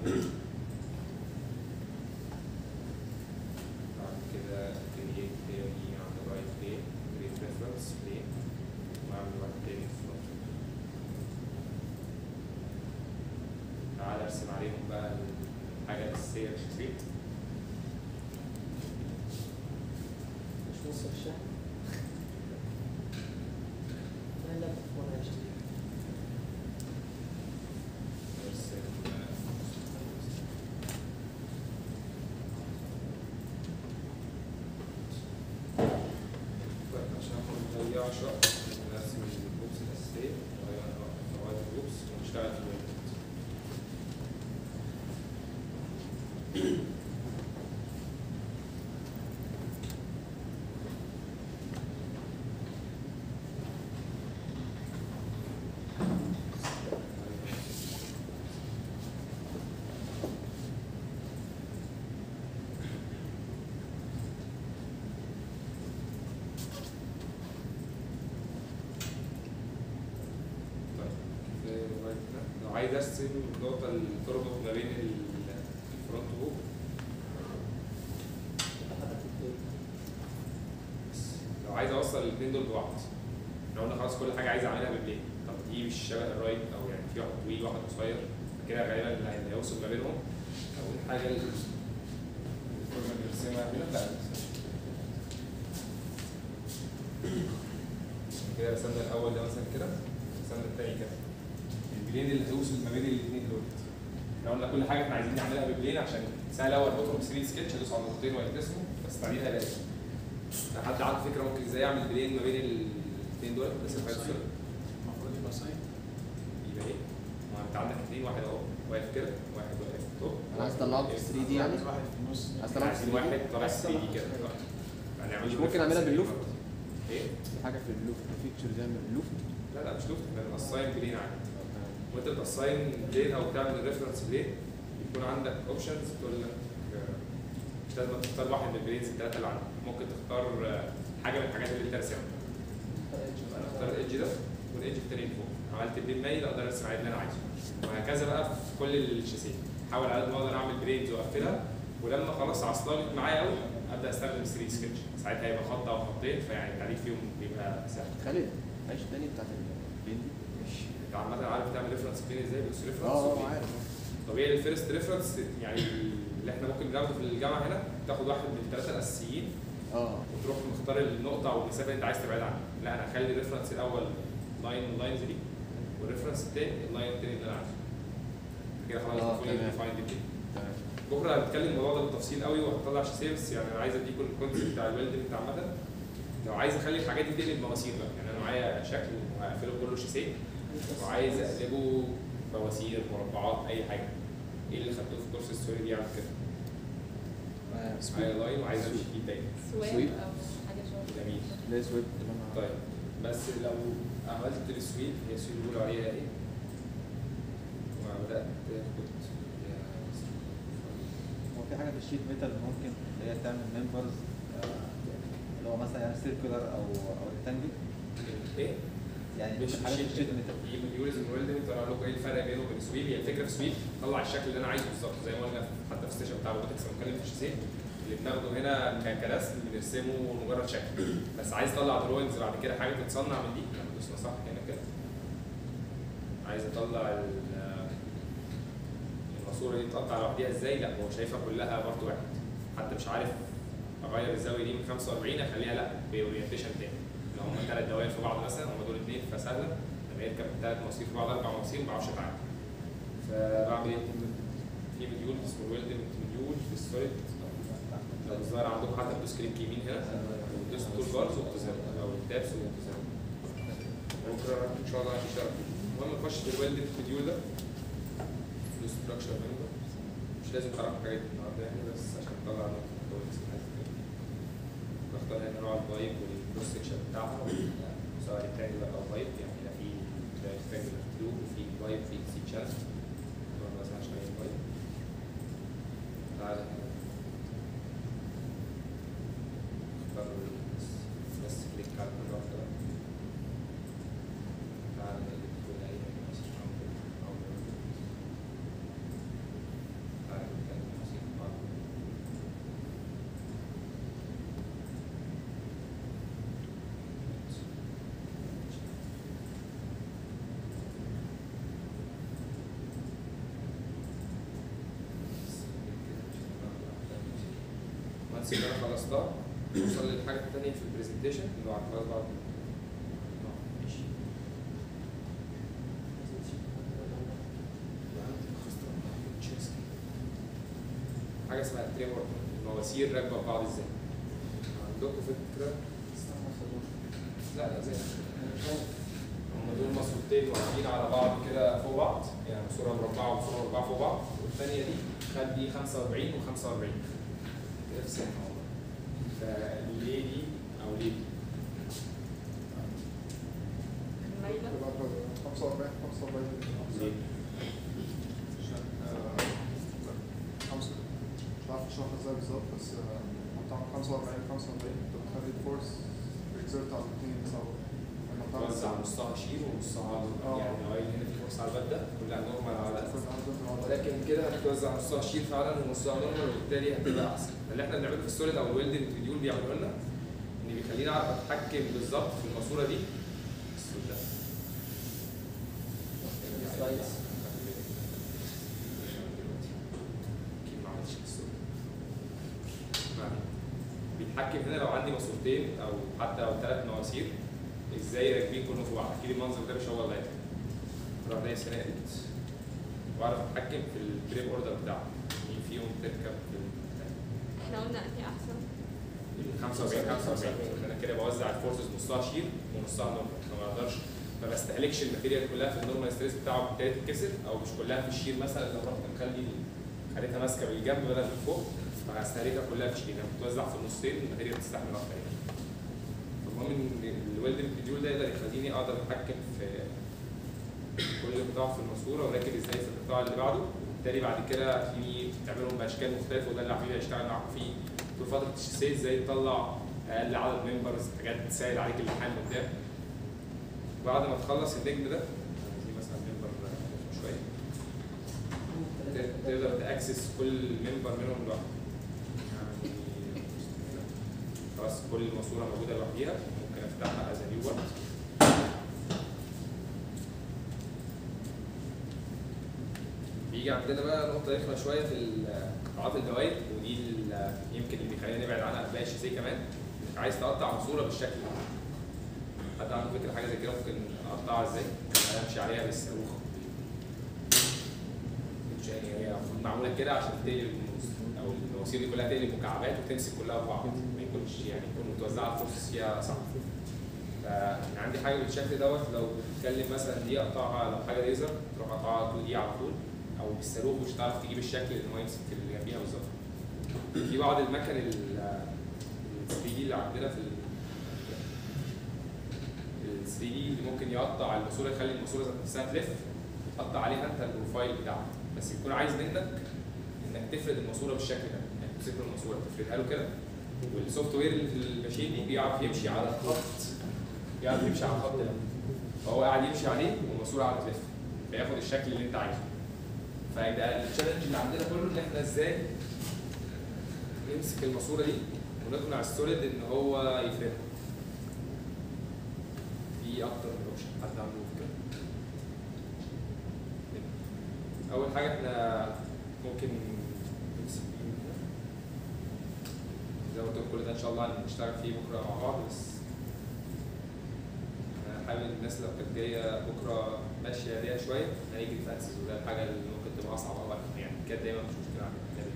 بعد كده كرييت تاني عند الرايت بلين كرييت ريفرنس بلين واعمل واحد تاني في الفرونت. تعالى ارسم عليهم بقى الحاجه الاساسيه للشخصيه. مش نص الشهر. لا لا وانا هشتري. ارسم طيب عشان ما نضيعش وقت نرسم الجروبس الاساسيه نغير الجروبس ونشتغل في الويب. لو عايز ارسم النقطة اللي تربط ما بين الفرونت هوك لو عايز اوصل الاثنين دول ببعض، احنا قلنا خلاص كل حاجة عايز اعملها ببلين، طب دي مش شبه الرايت او يعني في واحد طويل واحد قصير كده غالبا اللي هيوصل ما بينهم او الحاجة اللي كنا بنرسمها هنا لا كده رسمنا الاول ده مثلا كده رسمنا الثاني كده البلين اللي هيوصل ما بين الاثنين دول. احنا قلنا كل حاجه احنا عايزين نعملها ببلين عشان سهل قوي اربطهم ب ثري دي سكتش ادوس على النقطتين ويترسموا بس بعدين هلاقي. حد عنده فكره ممكن ازاي اعمل بلين ما بين الاثنين دول بس المفروض يبقى ساين. يبقى ايه؟ ما انت عندك اثنين واحد اهو واقف كده واحد واقف توب انا عايز اطلعه في ثري دي يعني واحد في النص. عايز اطلعه في عايزين ثري دي واحد طالع ثري دي كده يعني مش ممكن اعملها باللوفت؟ ايه؟ في حاجه في اللوفت فيتشر زي ما اللوفت لا لا مش لوفت احنا بنقصاين بلين عادي وانت بتقصاين بلين او بتعمل ريفرنس بلين يكون عندك اوبشنز تقول لك مش لازم تختار واحد من البلينز الثلاثه اللي عندك، ممكن تختار حاجه من الحاجات اللي انت راسمها. انا اختار الايدج ده والايدج الثاني اللي فوق، عملت بلين مايل اقدر ارسم عليه اللي انا عايزه وهكذا بقى في كل الشاسيه. احاول على قد ما اقدر اعمل بلينز واقفلها ولما خلاص عصلت معايا قوي ابدا استخدم ثري سكتش ساعتها هيبقى خط او خطين فيعني التعريف فيهم بيبقى سهل. خالد عايش الثاني بتاعت البلين دي مش انت عامه عارف تعمل ريفرنس بلين ازاي؟ بس ريفرنس اه عارف. طبيعي الفيرست ريفرنس يعني اللي احنا ممكن ناخده في الجامعه هنا تاخد واحد من الثلاثه الاساسيين اه وتروح مختار النقطه او المسافه اللي انت عايز تبعد عنها. لا انا هخلي الريفرنس الاول لاين من اللاينز دي والريفرنس الثاني اللاين الثاني اللي انا عايزه. كده خلاص اه فول تمام ديفايند كده. تمام. بكره هنتكلم الموضوع ده بالتفصيل قوي وهطلع شاسيه بس يعني انا عايز اديكم الكونسيبت بتاع الويلدنج عامه. لو عايز اخلي الحاجات دي تقلب مواسير بقى يعني انا معايا شكل وهقفله كله شاسيه وعايز اقلبه مواسير مربعات اي حاجه. ايه اللي خدته في كورس السوري دي عامل كده؟ معايا لاين وعايز امشي فيه تاني. سويب او حاجه شبه جميل. لا سويب طيب بس لو عملت السويب هي السويب بيقولوا عليها ايه؟ وبدات تاخد هو في حاجه في الشيت ميتال ممكن اللي هي تعمل ممبرز اللي هو مثلا يعني سيركولار او او ريكتانجل ايه؟ يعني مش ممكن حاجات في الشيت ميتال اليوريزم ويلدنج طلع لكم ايه الفرق بينه وبين السويب؟ هي الفكره في السويب طلع الشكل اللي انا عايزه بالظبط زي ما قلنا حتى في الستيشن بتاع الروبوتكس لما بنتكلم في الشاسيه اللي بناخده هنا ك- كرسم بنرسمه مجرد شكل بس عايز اطلع دروينجز بعد كده حاجه تتصنع من دي يعني دوسنا صح هنا كده عايز اطلع ال- الماسوره دي تقطع لوحديها ازاي؟ لا هو شايفها كلها بارت واحد حتى مش عارف اغير الزاويه دي من خمسة وأربعين اخليها لا باورينتيشن تاني لو هم ثلاث دوائر في بعض مثلا هم دول اثنين فسهله لما يركب ثلاث مواسير في بعض اربع مواسير ما بعرفش اتعامل فبعمل ايه؟ في مديول اسمه ويلدنج مديول في السوليد لو الظاهر عندكم حتى بتدوس كليك يمين هنا وتدوس تول بارز وبتظهر او التابس وبتظهر بكره ان شاء الله هنشتغل المهم نخش في الويلدنج مديول ده دوس ستراكشر ممبر مش لازم تعرفوا الحاجات دي النهارده يعني بس عشان نطلع نقطه كويس بختار هنا نوع البايب والكروس سكشن بتاعها سواء ريكتانجلر او بايب يعني لا في ريكتانجلر تيوب وفي بايب في سي شانل مثلا عشان بايب تعالى هنا اختار بس بس كليك على كل واحده تعالى نقلب كل اي مثلا او تعالى نتكلم مثلا بعض وانس ان انا خلصتها نوصل للحاجه الثانيه في البرزنتيشن اللي بعد خلاص بعد ماشي. حاجه اسمها التريبورت، المواسير راكبه ببعض ازاي؟ عندكم فكره؟ لا لا زي هم دول ماسورتين واقفين على بعض كده فوق بعض، يعني ماسوره مربعه وماسوره مربعه فوق بعض، والثانيه دي خد دي خمسة وأربعين و45 كده في سنه. فليه دي او ليه دي؟ خمسة وأربعين خمسة وأربعين ليه؟ خمسة مش عارف اشرحها ازاي بالظبط، بس لما بتعمل خمسة وأربعين خمسة وأربعين انت بتخلي الفورس اكزرت على الاثنين سوا. توزع نصها شيل ونصها يعني نوعين، هنا في فورس على البده كلها نورمال على ده، ولكن كده هتوزع نصها شيل فعلا ونصها نورمال، وبالتالي هتبقى احسن. اللي احنا بنعمله في السوليد او الويلدنج مديول بيعملوا لنا ان بيخلينا اعرف اتحكم بالظبط في الماسوره دي. السود ده بيتحكم هنا لو عندي ماسورتين او حتى لو ثلاث مواسير ازاي راكبين كلهم في بعض. اكيد المنظر ده مش هو اللي هيتم. اروح جاي سنقت واعرف اتحكم في التريب اوردر بتاعه، مين فيهم تركب في احنا قلنا انهي احسن؟ خمسة وأربعين خمسة وأربعين، انا كده بوزع الفورسز نصها شيل ونصها نورمال، فما اقدرش ما بستهلكش الماتيريال كلها في النورمال ستريس بتاعه بالتالي تتكسر، او مش كلها في الشيل مثلا لو رحت مخلي خليتها ماسكه بالجنب بدل من فوق فهستهلكها كلها في الشيل، يعني بتوزع في النصين الماتيريال تستحمل اكتر. المهم ان الويلدنج مديول ده يقدر يخليني اقدر اتحكم في كل قطاع في الماسوره وراكب ازاي في القطاع اللي بعده، وبالتالي بعد كده هتلاقيني تعملهم باشكال مختلفه، وده اللي عارفين هيشتغل معاكم فيه طول فتره الشيسيه، ازاي تطلع اقل عدد ممبرز، حاجات تسهل عليك الامتحان قدام. بعد ما تخلص النجم ده دي مثلا ممبر شويه تقدر تاكسس كل ممبر منهم لوحده. يعني خلاص كل ماسوره موجوده لوحديها، ممكن افتحها از نيو وورد. بيجي عندنا بقى نقطه رخمه شويه في قطاعات الدوائر، ودي يمكن اللي بيخلينا نبعد عنها باقي الشيسيه كمان. انك عايز تقطع ماسوره بالشكل ده، حد عنده فكره حاجه زي كده ممكن اقطعها ازاي؟ امشي عليها بالصاروخ، يعني هي المفروض معموله كده عشان تقلب او المواسير دي كلها تقلب مكعبات وتمسك كلها ببعض، ما يكونش يعني يكون متوزعه الفورس فيها صح. فانا عندي حاجه بالشكل دوت، لو بتتكلم مثلا دي اقطعها لو حاجه ليزر تروح اقطعها اتنين دي على طول، او بالصاروخ مش هتعرف تجيب الشكل اللي هو يمسك اللي جنبيها بالظبط. في بعض المكن ال ثري دي اللي عندنا في ال ثري دي اللي ممكن يقطع الماسوره، يخلي الماسوره ذات نفسها تلف وتقطع عليها انت البروفايل بتاعها، بس يكون عايز منك انك تفرد الماسوره بالشكل ده، يعني تمسك له الماسوره تفردها له كده، والسوفت وير اللي في الماشين دي بيعرف يمشي على الخط، بيعرف يمشي على الخط ده، فهو قاعد يمشي عليه والماسوره قاعده تلف، فياخد الشكل اللي انت عايزه. فيبقى التشالنج اللي عندنا كله ان احنا ازاي نمسك الماسوره دي ونقنع السوليد ان هو يفردها. في اكتر من اوبشن، حد عنده فكره؟ اول حاجه احنا ممكن نمسك زي ما قلت لكم كل ده ان شاء الله هنشتغل فيه بكره مع بعض، بس انا حابب الناس لو كانت جايه بكره ماشيه بيها شويه هنيجي نفانسز، وده الحاجه اللي ممكن تبقى اصعب او اكتر، يعني كانت دايما مش مشكله عندنا.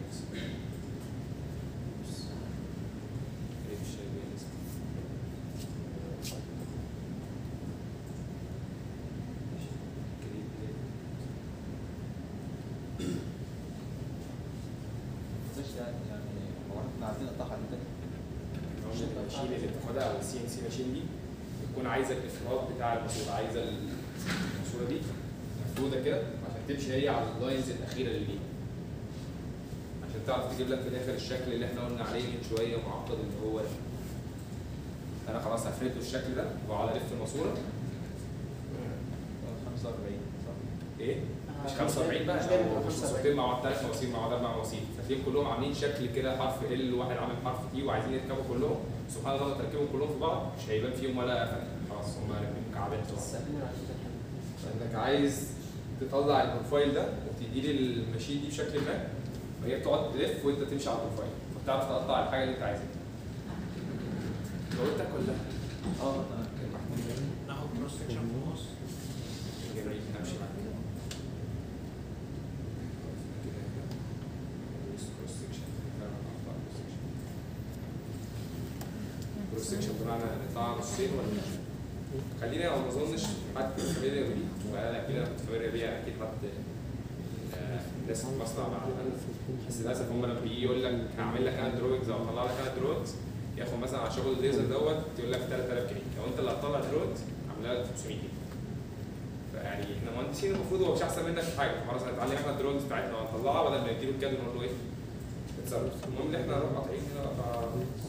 يعني هو احنا عايزين نقطعها جدا. الماشين اللي بتاخدها او السي ان سي ماشين دي بتكون عايزه الافراد بتاع الماسوره، عايزه الماسوره دي مفروده كده عشان تمشي هي على اللاينز الاخيره اللي ليها، عشان تعرف تجيب لك في الاخر الشكل اللي احنا قلنا عليه من شويه معقد اللي هو ده. انا خلاص هفرد له الشكل ده وعلى لف الماسوره خمسة وأربعين صح؟ ايه؟ مش خمسة وأربعين بقى، هو مش ماسورتين مع بعض، ثلاث مواسير مع بعض، اربع مواسير، فتلاقيهم كلهم عاملين شكل كده حرف ال وواحد عامل حرف تي وعايزين يركبوا كلهم، سبحان الله تركبهم كلهم في بعض مش هيبان فيهم ولا فرق، خلاص هم راكبين مكعبات في بعض. فانك عايز تطلع البروفايل ده وتدي لي الماشين دي بشكل ما، وهي بتقعد تلف وانت تمشي على البروفايل، تعرف تقطع الحاجه اللي انت عايزها. جاوبتك ولا؟ اه تمام. ناخد كروس سكشن في النص. جميل امشي معاك. كروس سكشن كروس سكشن بمعنى نقطع نصين ولا لا؟ خلينا ما اظنش حد فاميليار بيه، وانا اكيد انا كنت فاميليار بيه، اكيد حد الناس في المصنع بعملها، بس للاسف هم لما بيجي يقول لك هعمل لك انا دروينجز او اطلع لك انا دروينجز، ياخد مثلا على شغل الليزر دوت يقول لك ثلاث آلاف جنيه، لو انت اللي هتطلع دروينجز عاملها لك خمسمية جنيه. فيعني احنا مهندسين المفروض هو مش احسن منك في حاجه، خلاص هنتعلم احنا الدروينجز بتاعتنا وهنطلعها بدل ما نديله الكاد ونقول له ايه؟ اتصرف. المهم ان احنا نروح قاطعين هنا قطعه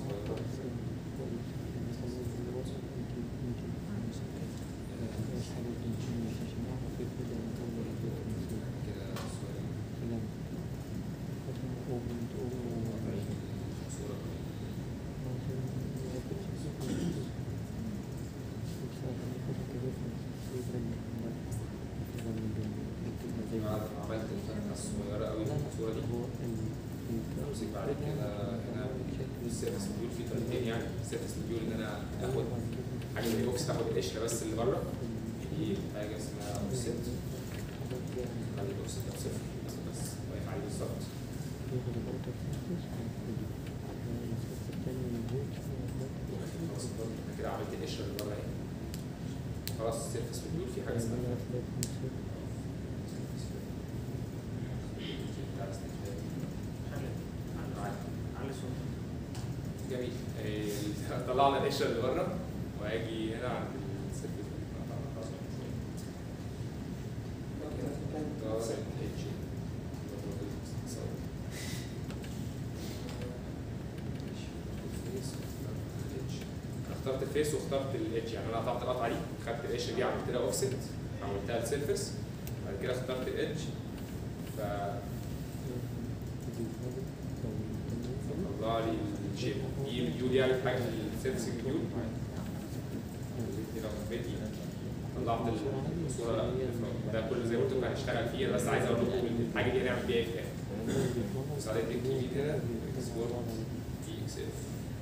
عملت الفتحه الصغيره قوي في الصوره دي. امسك بعد كده هنا السيرفس موديول فيه طريقتين، يعني السيرفس موديول ان انا اخد حاجه من الاوكس، تاخد القشره بس اللي بره، دي حاجه اسمها اوفست، خلي الاوفست ده صفر بس واقف عليه بالظبط. خلاص كده عملت القشره اللي بره اهي. خلاص السيرفس موديول فيه حاجه اسمها جميل. طلعنا القشره اللي بره واجي هنا عند السيرفس اخترت الفيس واخترت الاتش، يعني انا قطعت القطعه دي، خدت القشره دي عملت لها اوفست، عملتها السيرفس، بعد كده اخترت الاتش ف طلع لي الشيب. دي الفيو دي عملت حاجه في السيرفس فيو، لو خفيت طلعت الصوره. ده كله زي ما قلت لكم هنشتغل فيه، بس عايز اقول لكم الحاجه دي هنعمل بيها ايه في الاخر. بس على الديك الجديد هنا اكسبورت دي اكس اف.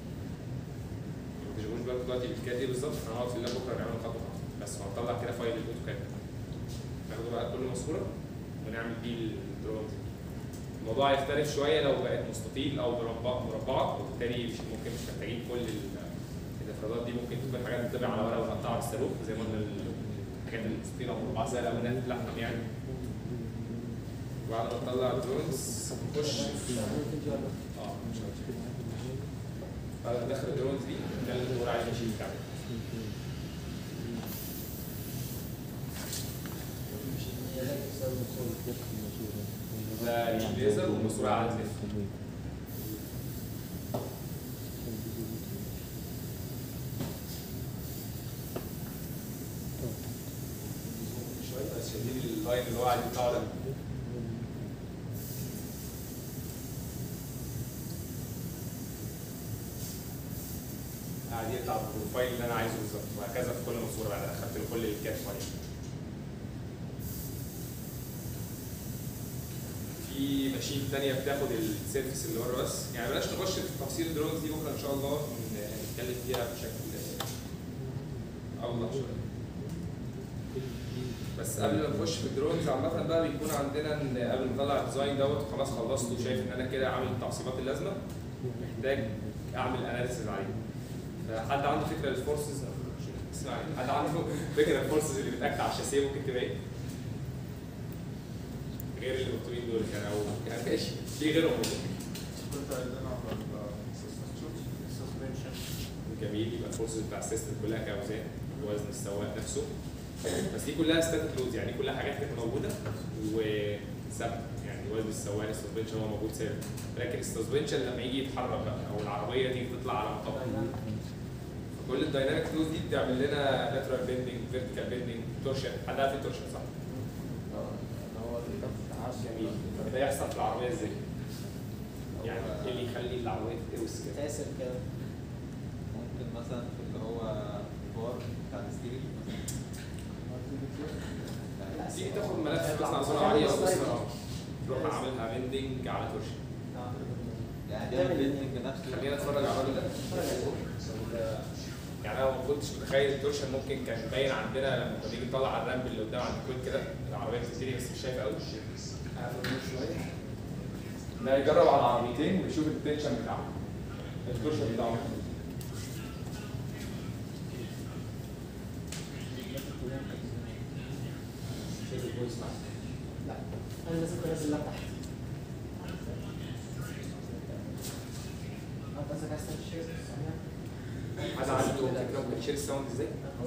ما تشغلوش بالكم دلوقتي بالكاد دي بالظبط، هنقعد في اللاب بكره نعمل خطوه خطوه، بس هنطلع كده فايل الاوتوكاد ناخده بقى كل ماسوره ونعمل بيه الدرونز. الموضوع هيختلف شويه لو بقت مستطيل او مربع مربعه، وبالتالي مش ممكن مش محتاجين كل الافرادات دي، ممكن تكون حاجات بتطبع على ورقه ونقطعها بالصاروخ زي ما قلنا الحاجات المستطيله ومربعه سهله قوي انها تتلحم يعني. وبعد ما نطلع الدرونز نخش اه مش عارف بعد ما ندخل الدرونز دي ده اللي بنقول عليه الماشين بتاعنا. ده الليزر والماسوره على التلف. شويه بس شايفين اللاين اللي هو على البتاع ده. قاعد يطلع البروفايل اللي انا عايزه بالظبط، وهكذا في كل ماسوره بعد ما اخدت له كل الكات فايل. في ماشين ثانيه بتاخد السيرفيس اللي بره بس، يعني بلاش نخش في تفاصيل الدرونز دي بكره ان شاء الله نتكلم فيها بشكل اوضح شويه. بس قبل ما نخش في الدرونز عامه بقى بيكون عندنا ان قبل ما نطلع الديزاين دوت وخلاص خلصته وشايف ان انا كده عامل التعصيبات اللازمه، محتاج اعمل اناليسيز عليه. فحد عنده فكره للفورسز؟ اسمعني، حد عنده فكره الفورسز اللي بتاكت على الشاسيه ممكن تبقى ايه؟ غير اللي مكتوبين دول يعني، او يعني ماشي في غيرهم ممكن. كنت عايزين على السسبنشن. جميل، يبقى الفورسز بتاع السيستم كلها كاوزان ووزن السواق نفسه، بس دي كلها ستاتيك لودز، يعني كلها حاجات كانت موجوده وثابته، يعني وزن السواق السسبنشن هو موجود ثابت، لكن السسبنشن لما يجي يتحرك او العربيه تيجي تطلع على مطب، فكل الدايناميك لودز دي بتعمل لنا لاترال بيندنج، فيرتيكال بيندنج، تورشن. حد عارف التورشن صح؟ جميل. طب ده يحصل في العربيه ازاي؟ يعني ايه اللي يخلي العربيه تتقوس كده؟ تاسر كده. ممكن مثلا في اللي هو البار بتاع الستيرنج تيجي تاخد ملف مثلا صناعه عاليه او صناعه تروح عاملها بيندنج على تورشن. يعني بيعمل بيلدنج بنفسه. خلينا نتفرج على الراجل ده. يعني انا ما كنتش متخيل التورشن ممكن كان باين عندنا لما كنا نيجي نطلع على الرامب اللي قدام عند الكويت كده، العربيه بتبتدي بس مش شايف قوي. هاخد شويه. ده يجرب على العربيتين ويشوف التنشن بتاعه. التورشن بتاعه محدود. شايف الفويس معاك؟ لا انا لازم انزل لها تحت. انت عايز عايز تشير حد عنده فكره بتشير الساوند ازاي؟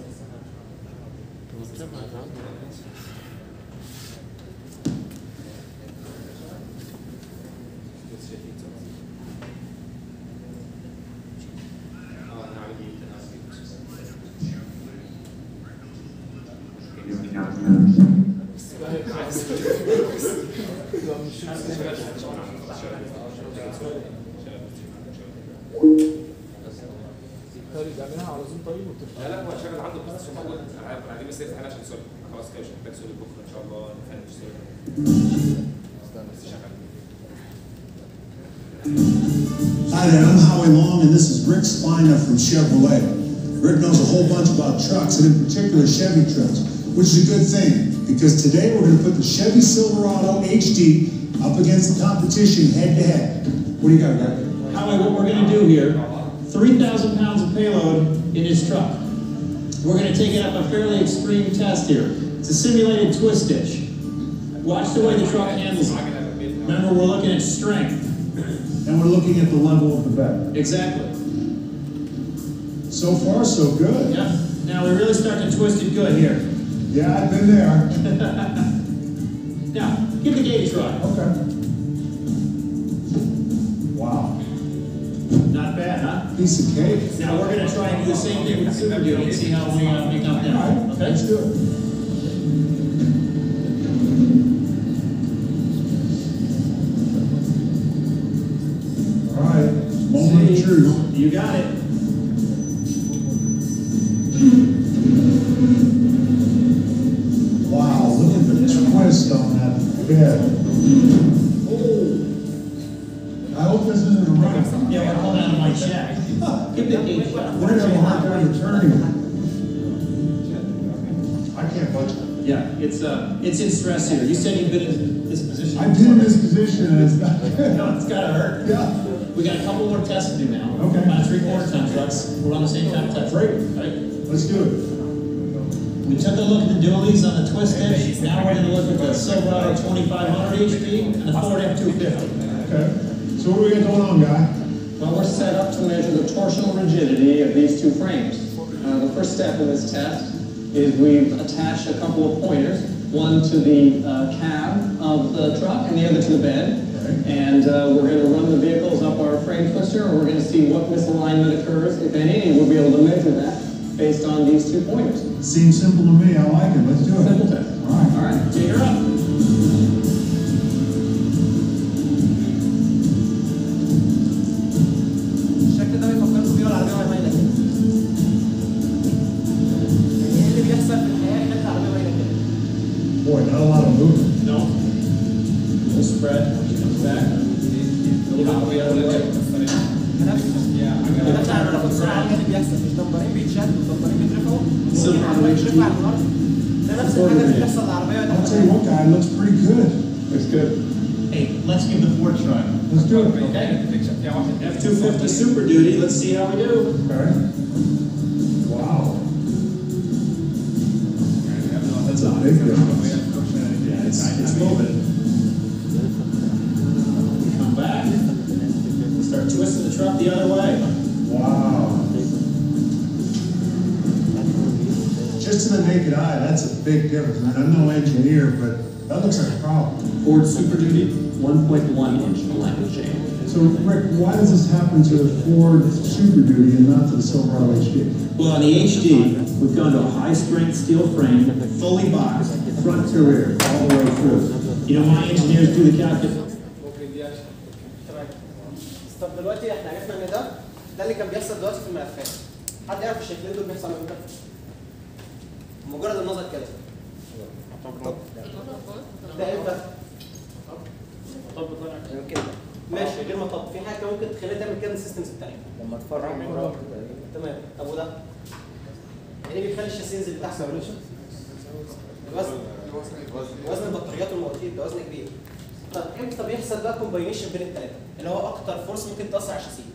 بيعملها على زوم طويل وبتبقى لا لا هو شغال عنده بس موجود. انا دي بس انا عشان سوري خلاص كده مش محتاج سوري بكره ان شاء الله نفنش سوري. استنى بس شغال. Hi there, I'm Howie Long, and this is Rick Spina from Chevrolet. Rick knows a whole bunch about trucks, and in particular Chevy trucks, which is a good thing, because today we're going to put the Chevy Silverado H D up against the competition head-to-head. What do you got, Rick? Howie, what we're going to do here, three thousand pounds of payload in his truck. We're going to take it up a fairly extreme test here. It's a simulated twist stitch. Watch the way the truck handles it. Remember, we're looking at strength. And we're looking at the level of the bed. Exactly. So far, so good. Yeah. Now we really start to twist it good here. Yeah, I've been there. Now, give the gauge try. Okay. Wow. Not bad, huh? Piece of cake. Now we're going to try and do the same thing with Super Duty and see how we uh, make up there. All right. Okay? Let's do it. All right. Moment of truth. You got it. Wow, look at the twist on that bed. Oh. I hope this isn't a run. Yeah, we're pulling out of my shack. Give the gauge shot. We're going to have a hard time returning. I can't budge it. Yeah, it's uh, it's in stress here. You said you've been in this position. I've been in this position and it's not good. No, it's gotta hurt. Yeah. We got a couple more tests to do now. Okay. About three quarter ton trucks. We're on the same time test. Great. Right? Let's do it. We took a look at the dualies on the twist stitch. Now we're gonna look at the Silverado twenty-five hundred H D and the Ford F two fifty. Okay. So what do we got going on, guy? Well, we're set up to measure the torsional rigidity of these two frames. Uh, the first step in this test is we've attached a couple of pointers, one to the uh, cab of the truck and the other to the bed. Right. And uh, we're going to run the vehicles up our frame twister, and we're going to see what misalignment occurs, if any, and we'll be able to measure that based on these two pointers. Seems simple to me. I like it. Let's do it. Simple test. All right. All right, take her up. الشكل ده بيفكركم بيه العربيه وهي مايله كده. يعني ايه اللي بيحصل في الحياه يخلي العربيه مايله كده؟ Boy, not a lot of movement. No. We'll spread. She comes back. ده بتاع الرفع بسرعه اللي بيحصل مش دمبرين بيتشدوا ودمبرين بيترفعوا والعربيه بترفع على الارض. ده نفس الحاجه اللي بتحصل للعربيه I'll tell you what, guy, it looks pretty good. Looks good. Hey, let's give the Ford a try. Let's do it. Okay. F two fifty Super Duty. Let's see how we do. Okay. Wow. That's a big difference. Yeah, it's, it's moving. Come back. Start twisting the truck the other way. Wow. Just to the naked eye, that's a big difference. I mean, I'm no engineer, but that looks like a problem. Ford Super Duty, one point one inch alignment change. So, Rick, why does this happen to the Ford Super Duty and not to the Silverado H D? Well, on the H D, we've gone to a high-strength steel frame, fully boxed, front to rear, all the way through. You know, my engineers do the calculation. طب دلوقتي احنا عرفنا ان ده ده اللي كان بيحصل دلوقتي في الملفات. حد يعرف الشكلين دول بيحصلوا امتى؟ مجرد النظر كده. ده امتى؟ يمكن ماشي من غير مطب، في حاجه ممكن تخليها تعمل كده من السيستمز الثانيه. لما تفرغ من ورا تمام. طب وده؟ يعني بيخلي الشاسيه ينزل تحت الوزن وزن البطاريات والمواتير ده وزن كبير. طب امتى بيحصل بقى كومباينيشن بين الثلاثه اللي هو اكتر فورس ممكن تاثر على الشاسيه؟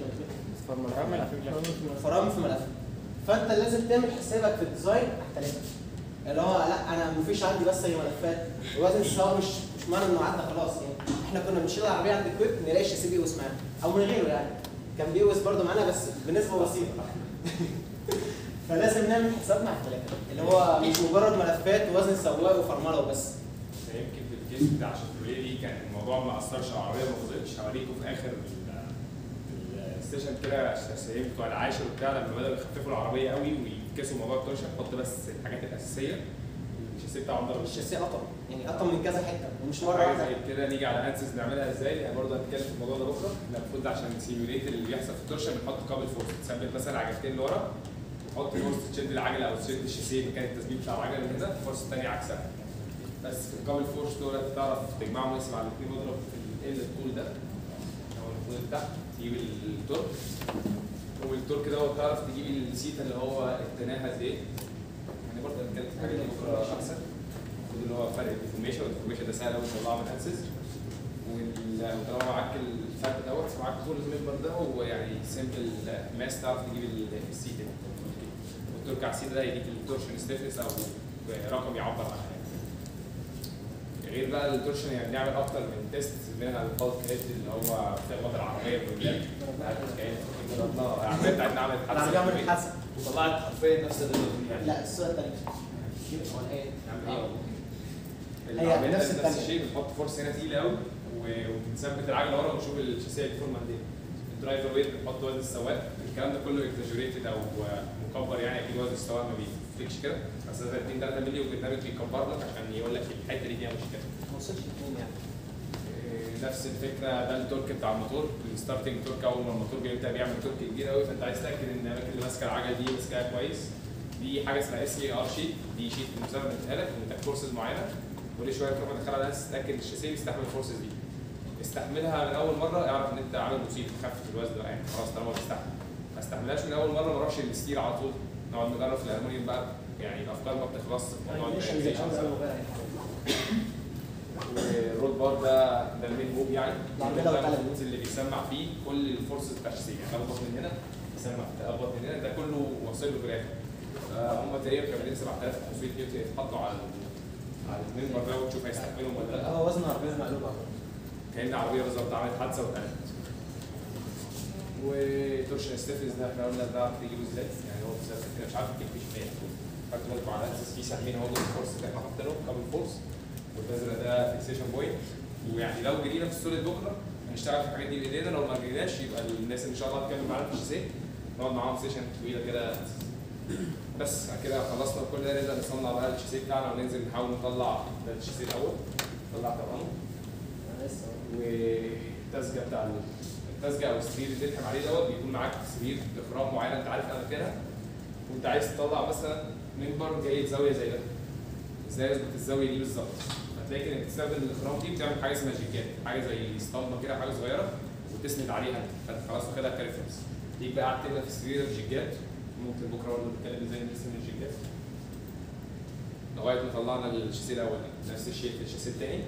فرامل في ملف. فانت لازم تعمل حسابك في الديزاين على الثلاثه اللي هو لا انا مفيش عندي بس هي ملفات ووزن السواق مش مش معنى انه عدى خلاص. يعني احنا كنا بنشيل العربيه عند الكويت نلاقي الشاسيه بيقوس معانا او من غيره، يعني كان بيقوس برده معانا بس بنسبه بسيطه. فلازم نعمل حسابنا على الثلاثه اللي هو مش مجرد ملفات ووزن السواق وفرمله وبس. يمكن في الكيس بتاع شفروليه دي كان الموضوع ما اثرش على العربيه، ما فضلتش. هوريكم في اخر الستيشن كده الشاسيه بتوع العاشر وبتاع لما بداوا يخففوا العربيه قوي ويفكسوا موضوع التورشه، نحط بس الحاجات الاساسيه. الشاسيه بتاعه ضرب، الشاسيه قطم يعني قطم من كذا حته ومش مره حاجه واحده. زي كده. نيجي على انسز نعملها ازاي؟ يعني برضه هنتكلم في الموضوع ده بكره. احنا المفروض عشان نسيميوليت اللي بيحصل في التورشه بنحط كابل فورس، تثبت مثلا عجلتين لورا وتحط فورس تشد العجله او تشد الشاسيه مكان التثبيت بتاع العجله من هنا، الفورس الثانيه عكسها. بس في الكابل فورس دول تعرف تجمعهم واسم على الاثنين واضرب في ال الطول ده او الطول اللي تحت تجيب التورك، والتورك دوت تعرف تجيب السيتا اللي هو التناهى قد ايه. يعني برضه هنتكلم في حاجه دي بكره احسن. المفروض اللي هو فرق الديفورميشن، والديفورميشن ده سهل قوي تطلعه من انسز. وطالما معاك الفرق دوت معاك طول الممبر ده هو يعني سمبل ماس تعرف تجيب السيتا. والتورك على السيتا ده هيديك التورشن ستيفنس او رقم يعبر عنها. غير بقى التورشن يعني بنعمل اكتر من تيست منها البالك هيد اللي هو بتخبط العربيه بالبلاك. العربيه بتاعتنا عملت حادثه. العربيه عملت حادثه وطلعت حرفيا نفس الدنيا. لا الصوره الثانيه هي نفس نفس الشيء. بنحط فورس هنا تقيله قوي وبنثبت العجله ورا ونشوف الشاسيه الفورمه قد ايه. الدرايفر ويت بنحط وزن السواق. الكلام ده كله اكزاجوريتد او مكبر، يعني اكيد وزن السواق ما بيفرقش كده، بس ده اتنين تلاتة مللي والبرنامج بيكبر لك عشان يقول لك الحته دي فيها مشكله. ما وصلش اتنين يعني. نفس الفكره ده التورك بتاع الموتور، الستارتنج تورك اول ما الموتور بيبدا بيعمل تورك كبير قوي، فانت عايز تتاكد ان الاماكن اللي ماسكه العجله دي ماسكاها كويس. دي حاجه اسمها اس اي ار شيت، دي شيت في المسابقه بتديها لك ومديك فورسز معينه. كل شويه تروح تدخل على ناس تتاكد ان الشاسيه بيستحمل الفورسز دي. استحملها من اول مره اعرف ان انت عامل مصيبه خفف الوزن ده، يعني خلاص طالما بتستحمل. ما استحملهاش من اول مره ما اروحش للستير على طول، نقعد نجرب في الالمونيوم بقى، يعني الافكار ما بتخلصش في موضوع الانيميشن. والرول بار ده ده المين بوب، يعني البوز اللي بيسمع فيه كل الفورسز بتاع الشاسيه، يعني اخبط من هنا يسمع، اخبط من هنا، ده كله واصل له في الاخر. هم تقريبا كانوا سبعة آلاف وخمسمية نيوتن يتحطوا على على المنبر ده وتشوف هيستحملهم ولا لا. هو وزن عربيه مقلوبه كأن عربيه بالظبط عملت حادثه واتقلبت. وتورشن ستيفنس ده احنا قلنا ده تجيبه ازاي؟ يعني هو بسبب كده مش عارف كيف فين. خدتوا بالكم على اساس في سهمين اهو الفورس اللي احنا حاطينهم كابل فورس، والازرق ده فيكسيشن بوينت. ويعني لو جرينا في السوليد بكره هنشتغل في الحاجات دي بايدينا، لو ما جريناش يبقى الناس ان شاء الله هتكمل معانا في الشاسيه نقعد معاهم سيشن طويله كده. بس كده خلصنا كل ده، نقدر نصنع بقى الشاسيه بتاعنا وننزل نحاول نطلع ده الشاسيه الاول، نطلع طبعا والتسجه بتاع التسجه او السرير اللي بتلحم عليه دوت بيكون معاك سرير اخرام معينه انت عارف اماكنها، وانت عايز تطلع مثلا منبر جاي زاويه زي ده. ازاي اظبط الزاويه دي بالظبط؟ هتلاقي انك بتستخدم الاخرام دي بتعمل حاجه اسمها جيجات، حاجه زي اسطمبه كده، حاجه صغيره وتسند عليها فانت خلاص واخدها كريفرنس. تيجي بقى قاعد تملى في السرير الجيجات، ممكن بكره برضه نتكلم ازاي نرسم الجيجات لغايه ما طلعنا الشاسيه الاول. نفس الشيء في الشاسيه الثاني،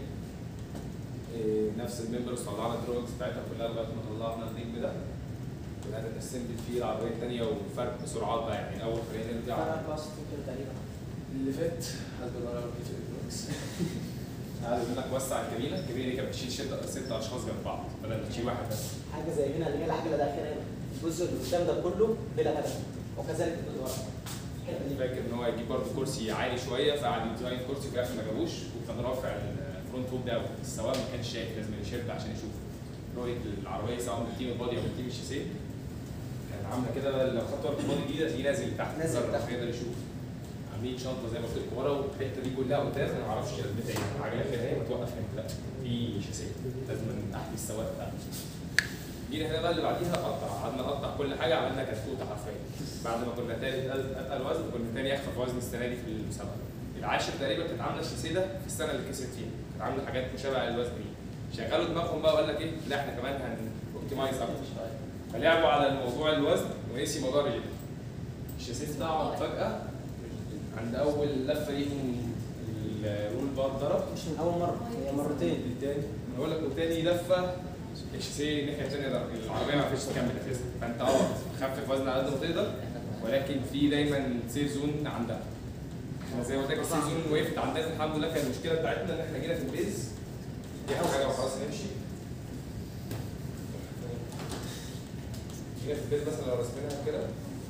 نفس الممبرز طلعنا الدروجز بتاعتها كلها لغايه ما طلعنا النجم ده، وبدأنا نسمبل فيه العربيه الثانيه وفرق سرعات بقى. يعني الاول خلينا نرجع تقريبا اللي فات حسب الله ونعم الوكيل في الدروجز. عايز اقول لك وسع الكابينه، الكابينه دي كانت بتشيل ست اشخاص جنب بعض بدل ما تشيل واحد بس. حاجه زي هنا اللي هي العجله داخله هنا، الجزء اللي قدام ده كله بلا هدف، وكذلك اللي ورا. فاكر ان هو يجيب برضه كرسي عالي شويه فقعد يديزاين كرسي في الاخر ما جابوش، وكان رافع الفرونت هوب ده السواق ما كانش شايف، لازم يشد عشان يشوف رؤيه العربيه سواء من التيم البادي او من التيم الشاسيه. كانت عامله كده لو خدت ورقه البادي الجديده تلاقيه نازل تحت، نازل تحت يقدر يشوف. عاملين شنطه زي ما قلت لكم ورا، والحته دي كلها قدام انا ما اعرفش لازمتها ايه، العجله كده هي بتوقف هنا، لا في شاسيه لازم احمي السواق بتاعنا. جينا هنا بقى اللي بعديها قطع، قعدنا نقطع كل حاجه، عملنا كتكوته حرفيا. بعد ما كنا ثالث اتقل وزن كنا ثاني اخفف وزن السنه دي في المسابقه. العاشر تقريبا كانت عامله الشاسيه ده في السنه اللي كسبت فيها، كانت عامله حاجات مشابهه للوزن دي. شغلوا دماغهم بقى وقال لك ايه؟ لا احنا كمان هنوبتمايز اكتر. فلعبوا على الموضوع الوزن ونسي موضوع الريجيديتي. الشاسيه بتاعهم فجاه عند اول لفه ليهم الرول بار ضرب. مش من اول مره، هي مرتين. التاني انا بقول لك وتاني لفه الشاسيه الناحيه الثانيه ضرب، العربيه ما فيش تكمل اساسا، فانت اه خفف وزن على قد ما تقدر، ولكن في دايما سيف زون عندها. احنا زي ما قلت لك السيف زون وقفت عندنا الحمد لله. كان المشكله بتاعتنا ان احنا جينا في البيز دي اول حاجه وخلاص نمشي. جينا في البيز مثلا لو رسمناها كده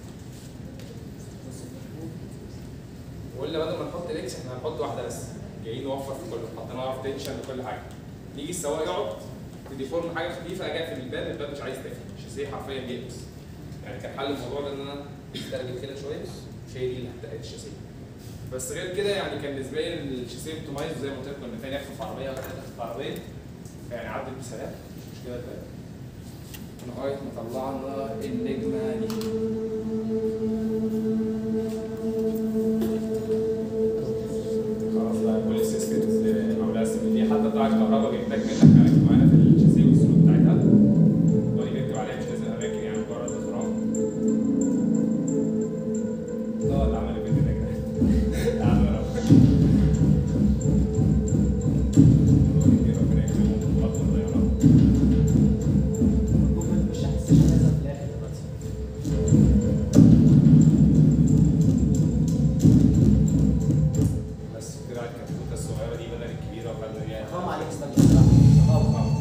وقلنا بدل ما نحط الاكس احنا هنحط واحده بس، جايين نوفر في كله، حطيناها في تنشن وكل حاجه. نيجي السواق يقعد تديفورم حاجه خفيفه، اجي في الباب الباب مش عايز تقفل، الشاسيه حرفيا بيلبس. يعني كان حل الموضوع ده ان انا استرجل كده شويه، مش هي دي اللي هتقل الشاسيه. بس غير كده يعني كان بالنسبه لي الشاسيه اوبتمايز زي ما قلت لك، كنا تاني اخف في عربيه ولا في عربيه يعني عدت بسلام مش مشكله تاني لغايه ما طلعنا النجمه دي. خلاص بقى كل السيستمز او الاسم دي حتى بتاع الكهرباء بيحتاج منك اماكن معينه في الشاسيه والسلوك بتاعتها، ودي بيكتب عليها مش لازم اماكن يعني مجرد اخراج. اه ده عمل الفيديو ده كده ده عمل رب ربنا يكرمه ويوفقه ويضيعه. مش هحسش نازل في الاخر دلوقتي. بس كده الكتكوته الصغيره دي بدل الكبيره وخدنا بيها. حرام عليك استنى بصراحه.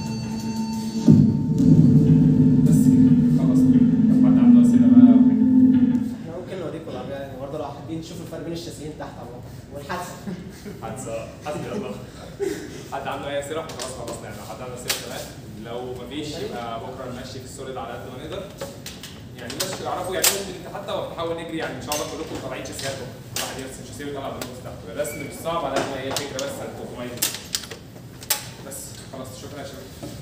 بس كده خلاص كده. طب حد عنده اسئله بقى او حاجه؟ احنا ممكن نوريكم العربيه يعني برضه لو حابين تشوفوا الفرق بين الشاسيين تحت على الموقع والحادثه. حادثه حسبي الله. حد عنده اي اسئله؟ خلاص خلصنا يعني. لو حد عنده اسئله كمان، لو مفيش يبقى بكره نمشي في السوليد على قد ما نقدر. يعني الناس يعرفوا يعني ممكن انت حتى وتحاول نجري يعني ان شاء الله كلكم طالعين شاسيات بكره. واحد يرسم شاسيه ويطلع بالنص تحت. الرسم مش صعب على قد ما هي الفكره بس هتكون بس خلاص شكرا يا شباب.